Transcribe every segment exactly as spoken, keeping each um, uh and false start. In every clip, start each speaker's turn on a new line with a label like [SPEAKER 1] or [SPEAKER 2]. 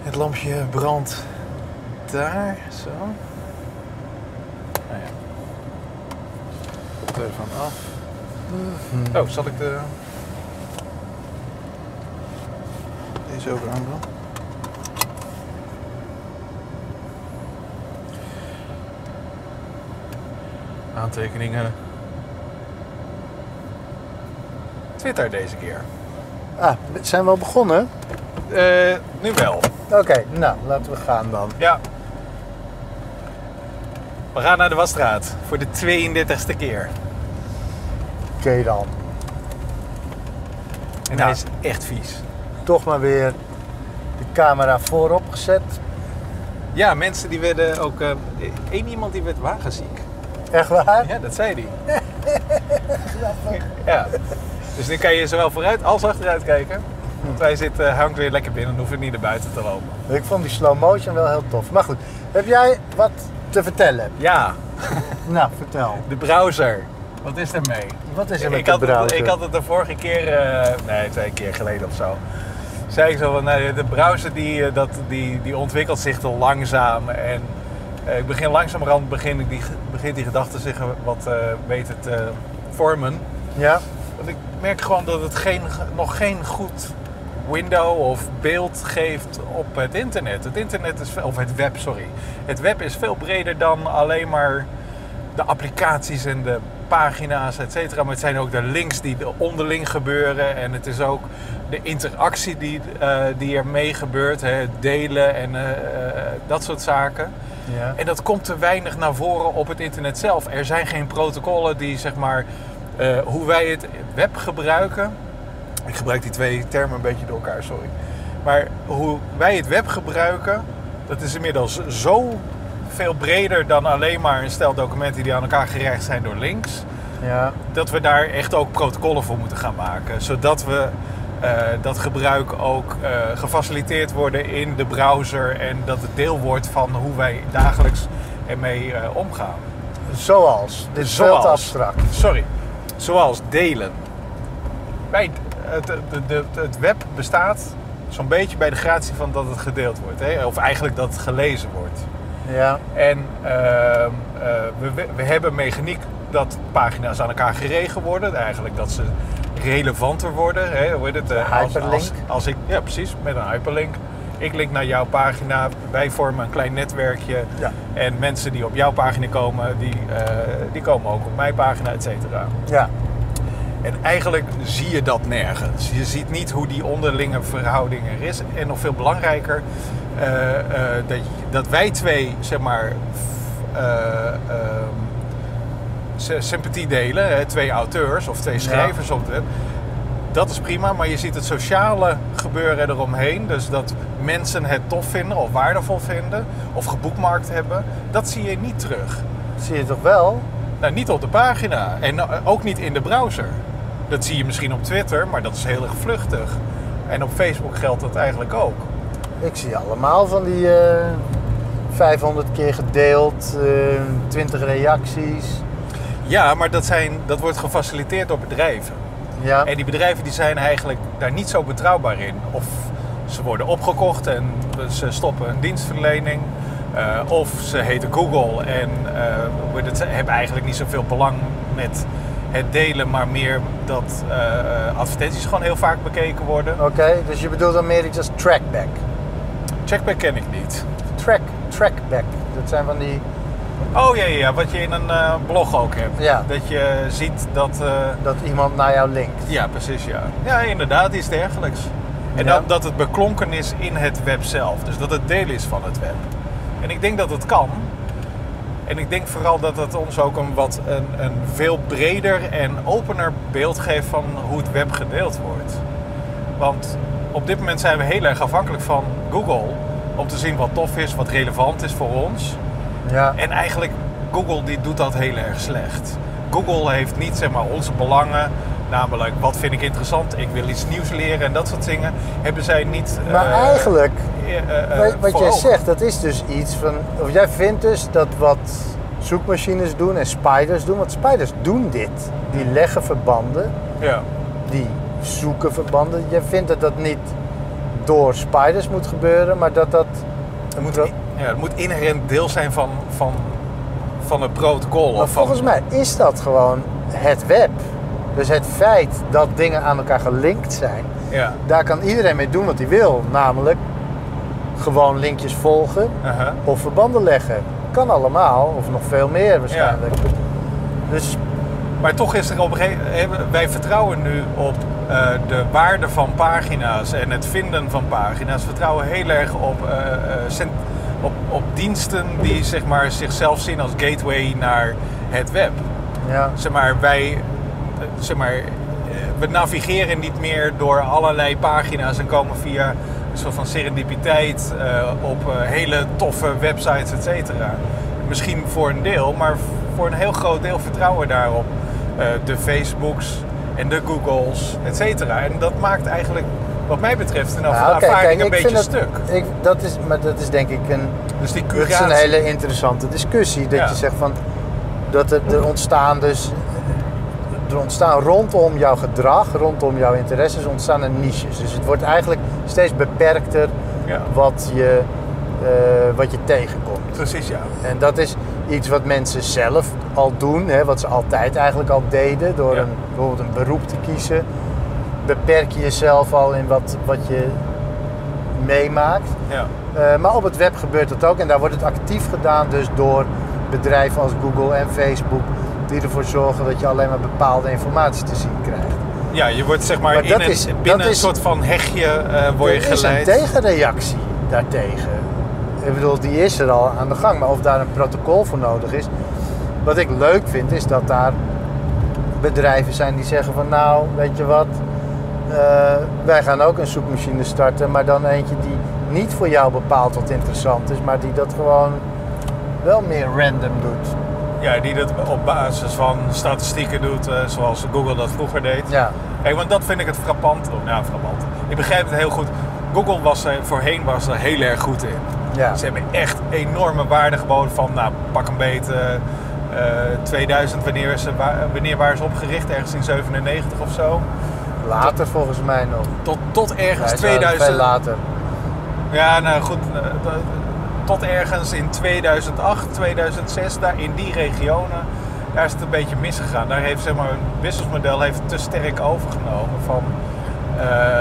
[SPEAKER 1] Het lampje brandt daar, zo. Nou ja. Telefoon af. Oh, zal ik de... deze ook aandoen? Aantekeningen. Twitter deze keer.
[SPEAKER 2] Ah, zijn we al begonnen?
[SPEAKER 1] Uh, nu wel.
[SPEAKER 2] Oké, okay, nou, laten we gaan dan.
[SPEAKER 1] Ja. We gaan naar de wasstraat voor de tweeëndertigste keer.
[SPEAKER 2] Oké okay, dan.
[SPEAKER 1] En nou, hij is echt vies.
[SPEAKER 2] Toch maar weer de camera voorop gezet.
[SPEAKER 1] Ja, mensen die werden ook... Uh, één iemand die werd wagenziek.
[SPEAKER 2] Echt waar?
[SPEAKER 1] Ja, dat zei hij. Ja. Dus nu kan je zowel vooruit als achteruit kijken. Want wij zitten, hangt weer lekker binnen en hoeven niet naar buiten te lopen.
[SPEAKER 2] Ik vond die slow motion wel heel tof. Maar goed, heb jij wat te vertellen?
[SPEAKER 1] Ja.
[SPEAKER 2] Nou, vertel.
[SPEAKER 1] De browser. Wat is er mee?
[SPEAKER 2] Wat is er met
[SPEAKER 1] ik
[SPEAKER 2] de
[SPEAKER 1] had
[SPEAKER 2] browser?
[SPEAKER 1] Het, ik had het de vorige keer, uh, nee, twee keer geleden of zo. Zei ik zo van, nou, de browser die, dat, die, die ontwikkelt zich te langzaam. En uh, ik begin langzamerhand begin ik die, begint die gedachte zich wat uh, beter te vormen.
[SPEAKER 2] Ja.
[SPEAKER 1] Want ik merk gewoon dat het geen, nog geen goed window of beeld geeft op het internet. Het internet is, of het web, sorry. Het web is veel breder dan alleen maar de applicaties en de pagina's, et cetera. Maar het zijn ook de links die onderling gebeuren. En het is ook de interactie die, uh, die er mee gebeurt. Hè, het delen en uh, uh, dat soort zaken.
[SPEAKER 2] Ja.
[SPEAKER 1] En dat komt te weinig naar voren op het internet zelf. Er zijn geen protocollen die, zeg maar, uh, hoe wij het web gebruiken. Ik gebruik die twee termen een beetje door elkaar, sorry. Maar hoe wij het web gebruiken, dat is inmiddels zo veel breder dan alleen maar een stel documenten die aan elkaar gerecht zijn door links.
[SPEAKER 2] Ja.
[SPEAKER 1] Dat we daar echt ook protocollen voor moeten gaan maken. Zodat we uh, dat gebruik ook uh, gefaciliteerd worden in de browser. En dat het deel wordt van hoe wij dagelijks ermee uh, omgaan.
[SPEAKER 2] Zoals? Dit is
[SPEAKER 1] Zoals,
[SPEAKER 2] veel te abstract.
[SPEAKER 1] Sorry. Zoals delen. Wij, het, de, de, het web bestaat zo'n beetje bij de gratie van dat het gedeeld wordt. Hè? Of eigenlijk dat het gelezen wordt.
[SPEAKER 2] Ja.
[SPEAKER 1] En uh, uh, we, we hebben mechaniek dat pagina's aan elkaar geregen worden. Eigenlijk dat ze relevanter worden. Hè? Hoe heet het? Uh,
[SPEAKER 2] hyperlink.
[SPEAKER 1] Als, als, als ik, ja, precies. Met een hyperlink. Ik link naar jouw pagina. Wij vormen een klein netwerkje.
[SPEAKER 2] Ja.
[SPEAKER 1] En mensen die op jouw pagina komen, die, uh, die komen ook op mijn pagina, et cetera.
[SPEAKER 2] Ja.
[SPEAKER 1] En eigenlijk zie je dat nergens. Je ziet niet hoe die onderlinge verhouding er is. En nog veel belangrijker, uh, uh, dat, dat wij twee, zeg maar, uh, uh, sympathie delen. Hè, twee auteurs of twee schrijvers, ja, op het web. Dat is prima, maar je ziet het sociale gebeuren eromheen. Dus dat mensen het tof vinden of waardevol vinden of geboekmarkt hebben. Dat zie je niet terug.
[SPEAKER 2] Dat zie je toch wel?
[SPEAKER 1] Nou, niet op de pagina en ook niet in de browser. Dat zie je misschien op Twitter, maar dat is heel erg vluchtig. En op Facebook geldt dat eigenlijk ook.
[SPEAKER 2] Ik zie allemaal van die uh, vijfhonderd keer gedeeld, uh, twintig reacties.
[SPEAKER 1] Ja, maar dat, zijn, dat wordt gefaciliteerd door bedrijven.
[SPEAKER 2] Ja.
[SPEAKER 1] En die bedrijven die zijn eigenlijk daar niet zo betrouwbaar in. Of ze worden opgekocht en ze stoppen een dienstverlening. Uh, of ze heten Google en uh, het, hebben eigenlijk niet zoveel belang met het delen, maar meer dat uh, advertenties gewoon heel vaak bekeken worden.
[SPEAKER 2] Oké, okay, dus je bedoelt dan meer iets als trackback?
[SPEAKER 1] Trackback ken ik niet.
[SPEAKER 2] Track, trackback, dat zijn van die...
[SPEAKER 1] Oh ja, ja, wat je in een uh, blog ook hebt.
[SPEAKER 2] Ja.
[SPEAKER 1] Dat je ziet dat... Uh,
[SPEAKER 2] dat iemand naar jou linkt.
[SPEAKER 1] Ja, precies, ja. Ja, inderdaad, iets dergelijks. En ja. dat, dat het beklonken is in het web zelf. Dus dat het deel is van het web. En ik denk dat het kan. En ik denk vooral dat het ons ook een, wat, een, een veel breder en opener beeld geeft van hoe het web gedeeld wordt. Want op dit moment zijn we heel erg afhankelijk van Google om te zien wat tof is, wat relevant is voor ons.
[SPEAKER 2] Ja.
[SPEAKER 1] En eigenlijk, Google die doet dat heel erg slecht. Google heeft niet, zeg maar, onze belangen, namelijk wat vind ik interessant, ik wil iets nieuws leren en dat soort dingen, hebben zij niet...
[SPEAKER 2] Maar uh, eigenlijk,
[SPEAKER 1] uh, uh,
[SPEAKER 2] wat, wat jij
[SPEAKER 1] ogen.
[SPEAKER 2] zegt, dat is dus iets van... Of jij vindt dus dat wat zoekmachines doen en spiders doen, want spiders doen dit. Die leggen verbanden,
[SPEAKER 1] ja.
[SPEAKER 2] die zoeken verbanden. Jij vindt dat dat niet door spiders moet gebeuren, maar dat dat...
[SPEAKER 1] Het moet, ja, het moet inherent deel zijn van, van, van het protocol.
[SPEAKER 2] Maar
[SPEAKER 1] of van,
[SPEAKER 2] volgens mij is dat gewoon het web. Dus het feit dat dingen aan elkaar gelinkt zijn,
[SPEAKER 1] ja.
[SPEAKER 2] daar kan iedereen mee doen wat hij wil. Namelijk gewoon linkjes volgen
[SPEAKER 1] uh-huh.
[SPEAKER 2] of verbanden leggen. Kan allemaal, of nog veel meer waarschijnlijk. Ja. Dus...
[SPEAKER 1] Maar toch is er op een gegeven moment... Wij vertrouwen nu op uh, de waarde van pagina's en het vinden van pagina's. We vertrouwen heel erg op, uh, uh, cent, op, op diensten die zeg maar, zichzelf zien als gateway naar het web.
[SPEAKER 2] Ja.
[SPEAKER 1] Zeg maar, wij... Uh, zeg maar, uh, we navigeren niet meer door allerlei pagina's en komen via een soort van serendipiteit uh, op uh, hele toffe websites, et cetera. Misschien voor een deel, maar voor een heel groot deel vertrouwen we daarop. Uh, de Facebooks en de Googles, et cetera. En dat maakt eigenlijk, wat mij betreft, een
[SPEAKER 2] ja,
[SPEAKER 1] ervaring
[SPEAKER 2] okay, kijk,
[SPEAKER 1] een beetje
[SPEAKER 2] dat,
[SPEAKER 1] stuk.
[SPEAKER 2] Ik, dat is, maar dat is denk ik een,
[SPEAKER 1] dus die
[SPEAKER 2] dat is een hele interessante discussie. Dat ja. je zegt van, dat er, er ontstaan dus, er ontstaan rondom jouw gedrag, rondom jouw interesses, ontstaan er niches. Dus het wordt eigenlijk steeds beperkter ja. wat je... Uh, wat je tegenkomt.
[SPEAKER 1] Precies, ja.
[SPEAKER 2] En dat is iets wat mensen zelf al doen, hè, wat ze altijd eigenlijk al deden, door ja. een, bijvoorbeeld een beroep te kiezen. Beperk je jezelf al in wat, wat je meemaakt.
[SPEAKER 1] Ja.
[SPEAKER 2] Uh, maar op het web gebeurt dat ook en daar wordt het actief gedaan dus door bedrijven als Google en Facebook, die ervoor zorgen dat je alleen maar bepaalde informatie te zien krijgt.
[SPEAKER 1] Ja, je wordt zeg maar,
[SPEAKER 2] maar
[SPEAKER 1] in een,
[SPEAKER 2] is,
[SPEAKER 1] binnen een
[SPEAKER 2] is,
[SPEAKER 1] soort van hegje uh, word je geleid.
[SPEAKER 2] Er is een tegenreactie daartegen. Ik bedoel, die is er al aan de gang. Maar of daar een protocol voor nodig is. Wat ik leuk vind, is dat daar bedrijven zijn die zeggen van... Nou, weet je wat? Uh, wij gaan ook een zoekmachine starten. Maar dan eentje die niet voor jou bepaalt wat interessant is. Maar die dat gewoon wel meer random doet.
[SPEAKER 1] Ja, die dat op basis van statistieken doet. Uh, zoals Google dat vroeger deed.
[SPEAKER 2] Ja.
[SPEAKER 1] Kijk, want dat vind ik het frappant. Oh, nou, frappant. Ik begrijp het heel goed. Google was er, voorheen was er heel erg goed in.
[SPEAKER 2] Ja.
[SPEAKER 1] Ze hebben echt enorme waarde geboden van, nou, pak een beet, uh, tweeduizend, wanneer, ze, wanneer waren ze opgericht? Ergens in zevenennegentig of zo?
[SPEAKER 2] Later
[SPEAKER 1] tot,
[SPEAKER 2] volgens mij nog.
[SPEAKER 1] Tot, tot ergens
[SPEAKER 2] ja,
[SPEAKER 1] tweeduizend.
[SPEAKER 2] Veel later.
[SPEAKER 1] Ja, nou goed, uh, tot ergens in tweeduizend acht, tweeduizend zes, daar in die regionen, daar is het een beetje misgegaan. Daar heeft zeg maar een businessmodel heeft te sterk overgenomen van... Uh,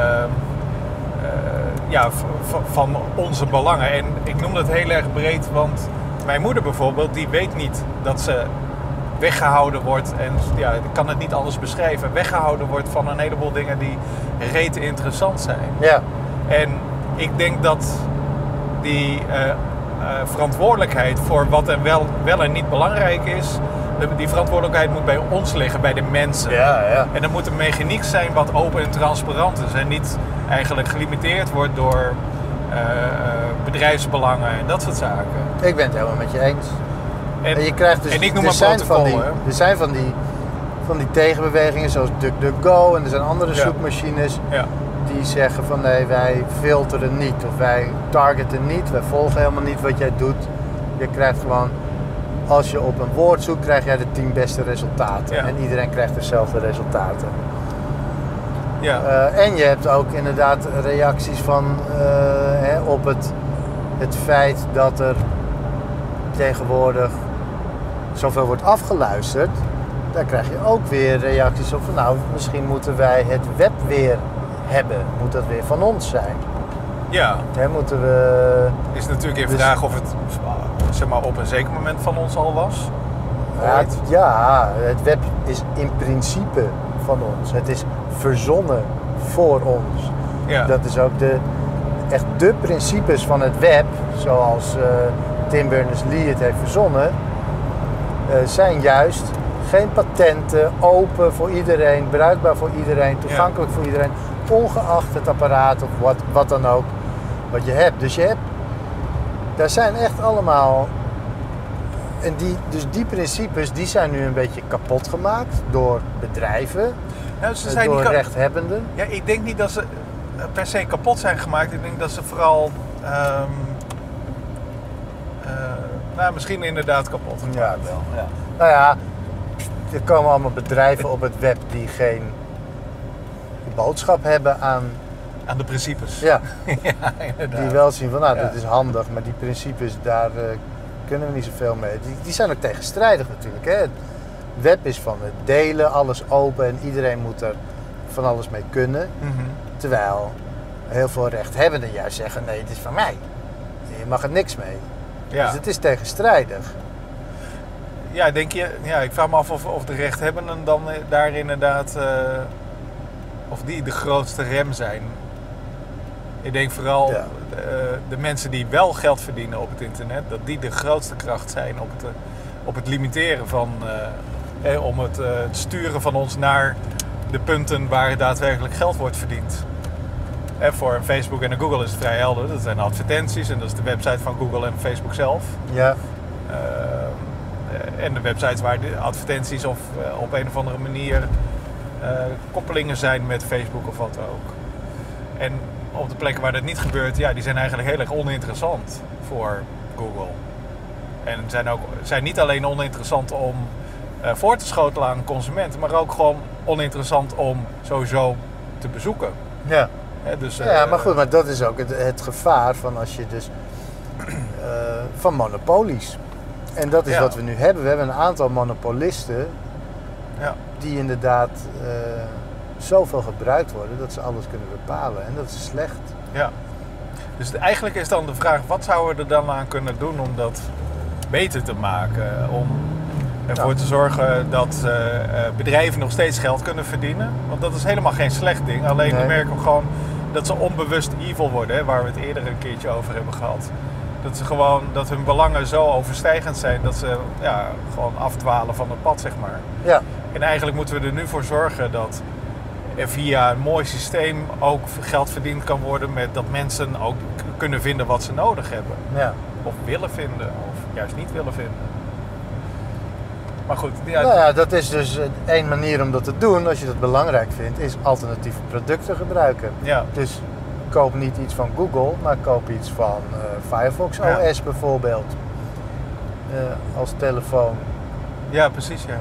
[SPEAKER 1] Uh, ja, v- van onze belangen. En ik noem dat heel erg breed, want mijn moeder bijvoorbeeld, die weet niet dat ze weggehouden wordt, en ja, ik kan het niet anders beschrijven, weggehouden wordt van een heleboel dingen die rete interessant zijn.
[SPEAKER 2] Ja.
[SPEAKER 1] En ik denk dat die uh, uh, verantwoordelijkheid voor wat en wel, wel en niet belangrijk is, die verantwoordelijkheid moet bij ons liggen, bij de mensen.
[SPEAKER 2] Ja, ja.
[SPEAKER 1] En er moet een mechaniek zijn wat open en transparant is en niet eigenlijk gelimiteerd wordt door uh, bedrijfsbelangen en dat soort zaken.
[SPEAKER 2] Ik ben het helemaal met je eens.
[SPEAKER 1] En,
[SPEAKER 2] en je krijgt dus,
[SPEAKER 1] en ik noem
[SPEAKER 2] er
[SPEAKER 1] maar
[SPEAKER 2] zijn van die,
[SPEAKER 1] hè?
[SPEAKER 2] er zijn van die, van die tegenbewegingen zoals DuckDuckGo en er zijn andere
[SPEAKER 1] ja.
[SPEAKER 2] zoekmachines
[SPEAKER 1] ja.
[SPEAKER 2] die zeggen van nee, wij filteren niet of wij targeten niet, wij volgen helemaal niet wat jij doet. Je krijgt gewoon, als je op een woord zoekt, krijg jij de tien beste resultaten.
[SPEAKER 1] Ja.
[SPEAKER 2] En iedereen krijgt dezelfde resultaten.
[SPEAKER 1] Ja.
[SPEAKER 2] Uh, en je hebt ook inderdaad reacties van uh, hè, op het, het feit dat er tegenwoordig zoveel wordt afgeluisterd. Daar krijg je ook weer reacties op van nou, misschien moeten wij het web weer hebben. Moet dat weer van ons zijn.
[SPEAKER 1] Ja.
[SPEAKER 2] Hè, moeten we...
[SPEAKER 1] Is natuurlijk even
[SPEAKER 2] dus...
[SPEAKER 1] vraag of het zeg maar, op een zeker moment van ons al was.
[SPEAKER 2] Ja, het, ja, het web is in principe van ons. Het is verzonnen voor ons.
[SPEAKER 1] Ja.
[SPEAKER 2] Dat is ook de, echt de principes van het web, zoals uh, Tim Berners-Lee het heeft verzonnen, uh, zijn juist geen patenten, open voor iedereen, bruikbaar voor iedereen, toegankelijk ja. voor iedereen, ongeacht het apparaat of wat, wat dan ook wat je hebt. Dus je hebt, daar zijn echt allemaal, en die, dus die principes die zijn nu een beetje kapot gemaakt door bedrijven,
[SPEAKER 1] nou, ze zijn
[SPEAKER 2] door
[SPEAKER 1] niet kap-
[SPEAKER 2] rechthebbenden.
[SPEAKER 1] Ja, ik denk niet dat ze per se kapot zijn gemaakt. Ik denk dat ze vooral, um, uh, nou misschien inderdaad kapot gemaakt.
[SPEAKER 2] Ja, wel. Ja. Nou ja, er komen allemaal bedrijven op het web die geen boodschap hebben aan
[SPEAKER 1] Aan de principes.
[SPEAKER 2] Ja,
[SPEAKER 1] Ja, inderdaad.
[SPEAKER 2] die wel zien van, nou,
[SPEAKER 1] Ja.
[SPEAKER 2] dit is handig, maar die principes, daar uh, kunnen we niet zoveel mee. Die, die zijn ook tegenstrijdig natuurlijk. Hè? Het web is van het delen, alles open en iedereen moet er van alles mee kunnen.
[SPEAKER 1] Mm-hmm.
[SPEAKER 2] Terwijl heel veel rechthebbenden juist zeggen, nee, het is van mij. Je mag er niks mee.
[SPEAKER 1] Ja.
[SPEAKER 2] Dus het is tegenstrijdig.
[SPEAKER 1] Ja, denk je, ja, ik vraag me af of, of de rechthebbenden dan eh, daar inderdaad, uh, of die de grootste rem zijn. Ik denk vooral
[SPEAKER 2] Ja.
[SPEAKER 1] de, uh, de mensen die wel geld verdienen op het internet, dat die de grootste kracht zijn op het, uh, op het limiteren van, uh, eh, om het, uh, het sturen van ons naar de punten waar daadwerkelijk geld wordt verdiend. En voor een Facebook en een Google is het vrij helder. Dat zijn advertenties en dat is de website van Google en Facebook zelf.
[SPEAKER 2] Ja,
[SPEAKER 1] Uh, en de websites waar de advertenties of uh, op een of andere manier uh, koppelingen zijn met Facebook of wat ook. En op de plekken waar dat niet gebeurt, ja, die zijn eigenlijk heel erg oninteressant voor Google. En zijn ook zijn niet alleen oninteressant om uh, voor te schotelen aan consumenten, maar ook gewoon oninteressant om sowieso te bezoeken.
[SPEAKER 2] ja.
[SPEAKER 1] Hè, dus, uh,
[SPEAKER 2] Ja, maar goed, maar dat is ook het, het gevaar van als je dus uh, van monopolies. En dat is
[SPEAKER 1] Ja.
[SPEAKER 2] wat we nu hebben. We hebben een aantal monopolisten
[SPEAKER 1] Ja.
[SPEAKER 2] die inderdaad uh, zoveel gebruikt worden dat ze alles kunnen bepalen. En dat is slecht.
[SPEAKER 1] Ja. Dus het- eigenlijk is dan de vraag, wat zouden we er dan aan kunnen doen om dat beter te maken? Om ervoor
[SPEAKER 2] Ja.
[SPEAKER 1] te zorgen dat uh, uh, bedrijven nog steeds geld kunnen verdienen. Want dat is helemaal geen slecht ding. Alleen
[SPEAKER 2] Nee.
[SPEAKER 1] we merken gewoon dat ze onbewust evil worden, hè, waar we het eerder een keertje over hebben gehad. Dat ze gewoon, dat hun belangen zo overstijgend zijn dat ze ja, gewoon afdwalen van het pad, zeg maar.
[SPEAKER 2] Ja,
[SPEAKER 1] En eigenlijk moeten we er nu voor zorgen dat er via een mooi systeem ook geld verdiend kan worden met dat mensen ook k- kunnen vinden wat ze nodig hebben.
[SPEAKER 2] ja.
[SPEAKER 1] Of willen vinden, of juist niet willen vinden. Maar goed, ja,
[SPEAKER 2] Nou ja, dat is dus eh, één manier om dat te doen, als je dat belangrijk vindt, is alternatieve producten gebruiken.
[SPEAKER 1] ja,
[SPEAKER 2] Dus koop niet iets van Google, maar koop iets van uh, Firefox
[SPEAKER 1] Ja.
[SPEAKER 2] O S bijvoorbeeld. Uh, als telefoon.
[SPEAKER 1] ja, precies, ja.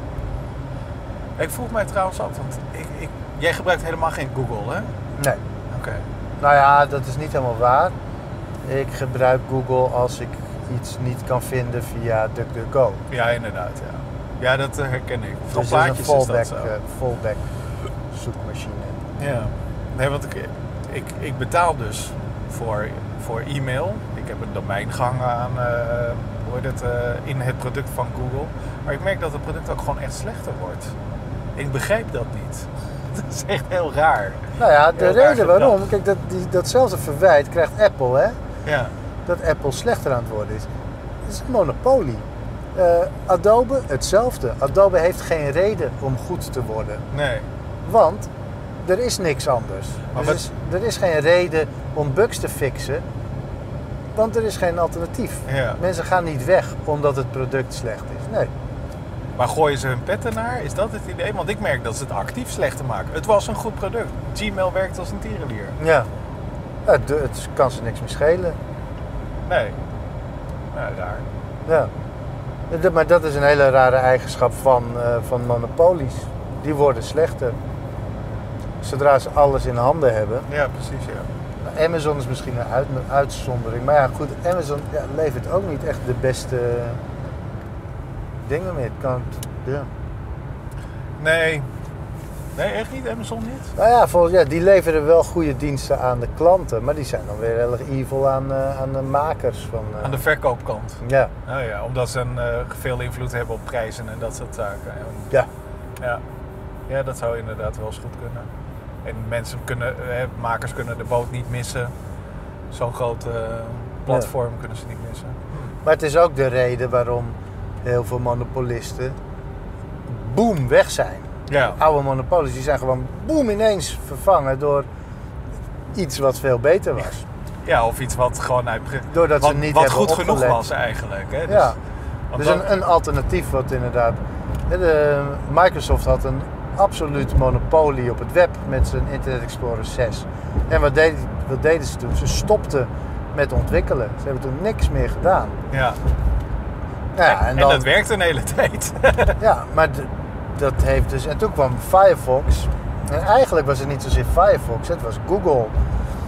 [SPEAKER 1] Ik vroeg mij trouwens af, want ik, ik, jij gebruikt helemaal geen Google, hè?
[SPEAKER 2] Nee.
[SPEAKER 1] Oké.
[SPEAKER 2] Nou ja, dat is niet helemaal waar. Ik gebruik Google als ik iets niet kan vinden via DuckDuckGo.
[SPEAKER 1] Ja, inderdaad, ja. Ja, dat eh, herken ik. Voor
[SPEAKER 2] Dus dat is
[SPEAKER 1] plaatjes
[SPEAKER 2] een
[SPEAKER 1] is
[SPEAKER 2] fallback,
[SPEAKER 1] dat zo.
[SPEAKER 2] uh, fallback zoekmachine.
[SPEAKER 1] Ja. Nee, want ik, ik, ik betaal dus voor, voor e-mail. Ik heb een domein gehangen aan uh, hoe heet het, uh, in het product van Google. Maar ik merk dat het product ook gewoon echt slechter wordt. Ik begrijp dat niet. Dat is echt heel raar.
[SPEAKER 2] Nou ja, de
[SPEAKER 1] Heel raar
[SPEAKER 2] reden waarom,
[SPEAKER 1] gedacht.
[SPEAKER 2] kijk, dat, die, datzelfde verwijt krijgt Apple, hè?
[SPEAKER 1] Ja,
[SPEAKER 2] Dat Apple slechter aan het worden is. Het is een monopolie. Uh, Adobe, hetzelfde. Adobe heeft geen reden om goed te worden.
[SPEAKER 1] nee.
[SPEAKER 2] Want er is niks anders.
[SPEAKER 1] Maar
[SPEAKER 2] Dus
[SPEAKER 1] wat-
[SPEAKER 2] is, er is geen reden om bugs te fixen. Want er is geen alternatief.
[SPEAKER 1] Ja.
[SPEAKER 2] Mensen gaan niet weg omdat het product slecht is. Nee.
[SPEAKER 1] Maar gooien ze hun pet ernaar? Is dat het idee? Want ik merk dat ze het actief slechter maken. Het was een goed product. Gmail werkt als een tierenlier.
[SPEAKER 2] Ja. Ja, het, het kan ze niks meer schelen.
[SPEAKER 1] Nee. Nou, raar.
[SPEAKER 2] Ja. De- Maar dat is een hele rare eigenschap van, uh, van monopolies. Die worden slechter. Zodra ze alles in handen hebben.
[SPEAKER 1] Ja, precies, ja.
[SPEAKER 2] Nou, Amazon is misschien een, uit, een uitzondering. Maar ja, goed, Amazon ja, levert ook niet echt de beste dingen mee. Het kan, ja.
[SPEAKER 1] Nee. Nee, echt niet? Amazon niet?
[SPEAKER 2] Nou ja, volgens, ja, die leveren wel goede diensten aan de klanten. Maar die zijn dan weer heel erg evil aan, uh, aan de makers. Van, uh,
[SPEAKER 1] Aan de verkoopkant.
[SPEAKER 2] Ja,
[SPEAKER 1] Nou ja, omdat ze een, uh, veel invloed hebben op prijzen en dat soort zaken. En,
[SPEAKER 2] ja.
[SPEAKER 1] ja. ja, dat zou inderdaad wel eens goed kunnen. En mensen kunnen, eh, makers kunnen de boot niet missen. Zo'n groot uh, platform kunnen ze niet missen.
[SPEAKER 2] Maar het is ook de reden waarom heel veel monopolisten boom weg zijn.
[SPEAKER 1] Ja,
[SPEAKER 2] Oude monopolies die zijn gewoon boom ineens vervangen door iets wat veel beter was.
[SPEAKER 1] ja of iets wat gewoon uit,
[SPEAKER 2] Doordat
[SPEAKER 1] wat,
[SPEAKER 2] ze niet
[SPEAKER 1] wat
[SPEAKER 2] hebben
[SPEAKER 1] goed genoeg
[SPEAKER 2] opgelet.
[SPEAKER 1] was eigenlijk. Hè? Dus,
[SPEAKER 2] Ja.
[SPEAKER 1] want
[SPEAKER 2] Dus
[SPEAKER 1] dan-
[SPEAKER 2] een, een alternatief wat inderdaad... De, Microsoft had een absoluut monopolie op het web met zijn Internet Explorer zes. En wat, deed, wat deden ze toen? Ze stopten met ontwikkelen. Ze hebben toen niks meer gedaan.
[SPEAKER 1] ja.
[SPEAKER 2] Nou ja,
[SPEAKER 1] en,
[SPEAKER 2] en
[SPEAKER 1] en
[SPEAKER 2] dan,
[SPEAKER 1] dat werkte een hele tijd.
[SPEAKER 2] ja, maar d- dat heeft dus... En toen kwam Firefox. En eigenlijk was het niet zozeer Firefox, het was Google.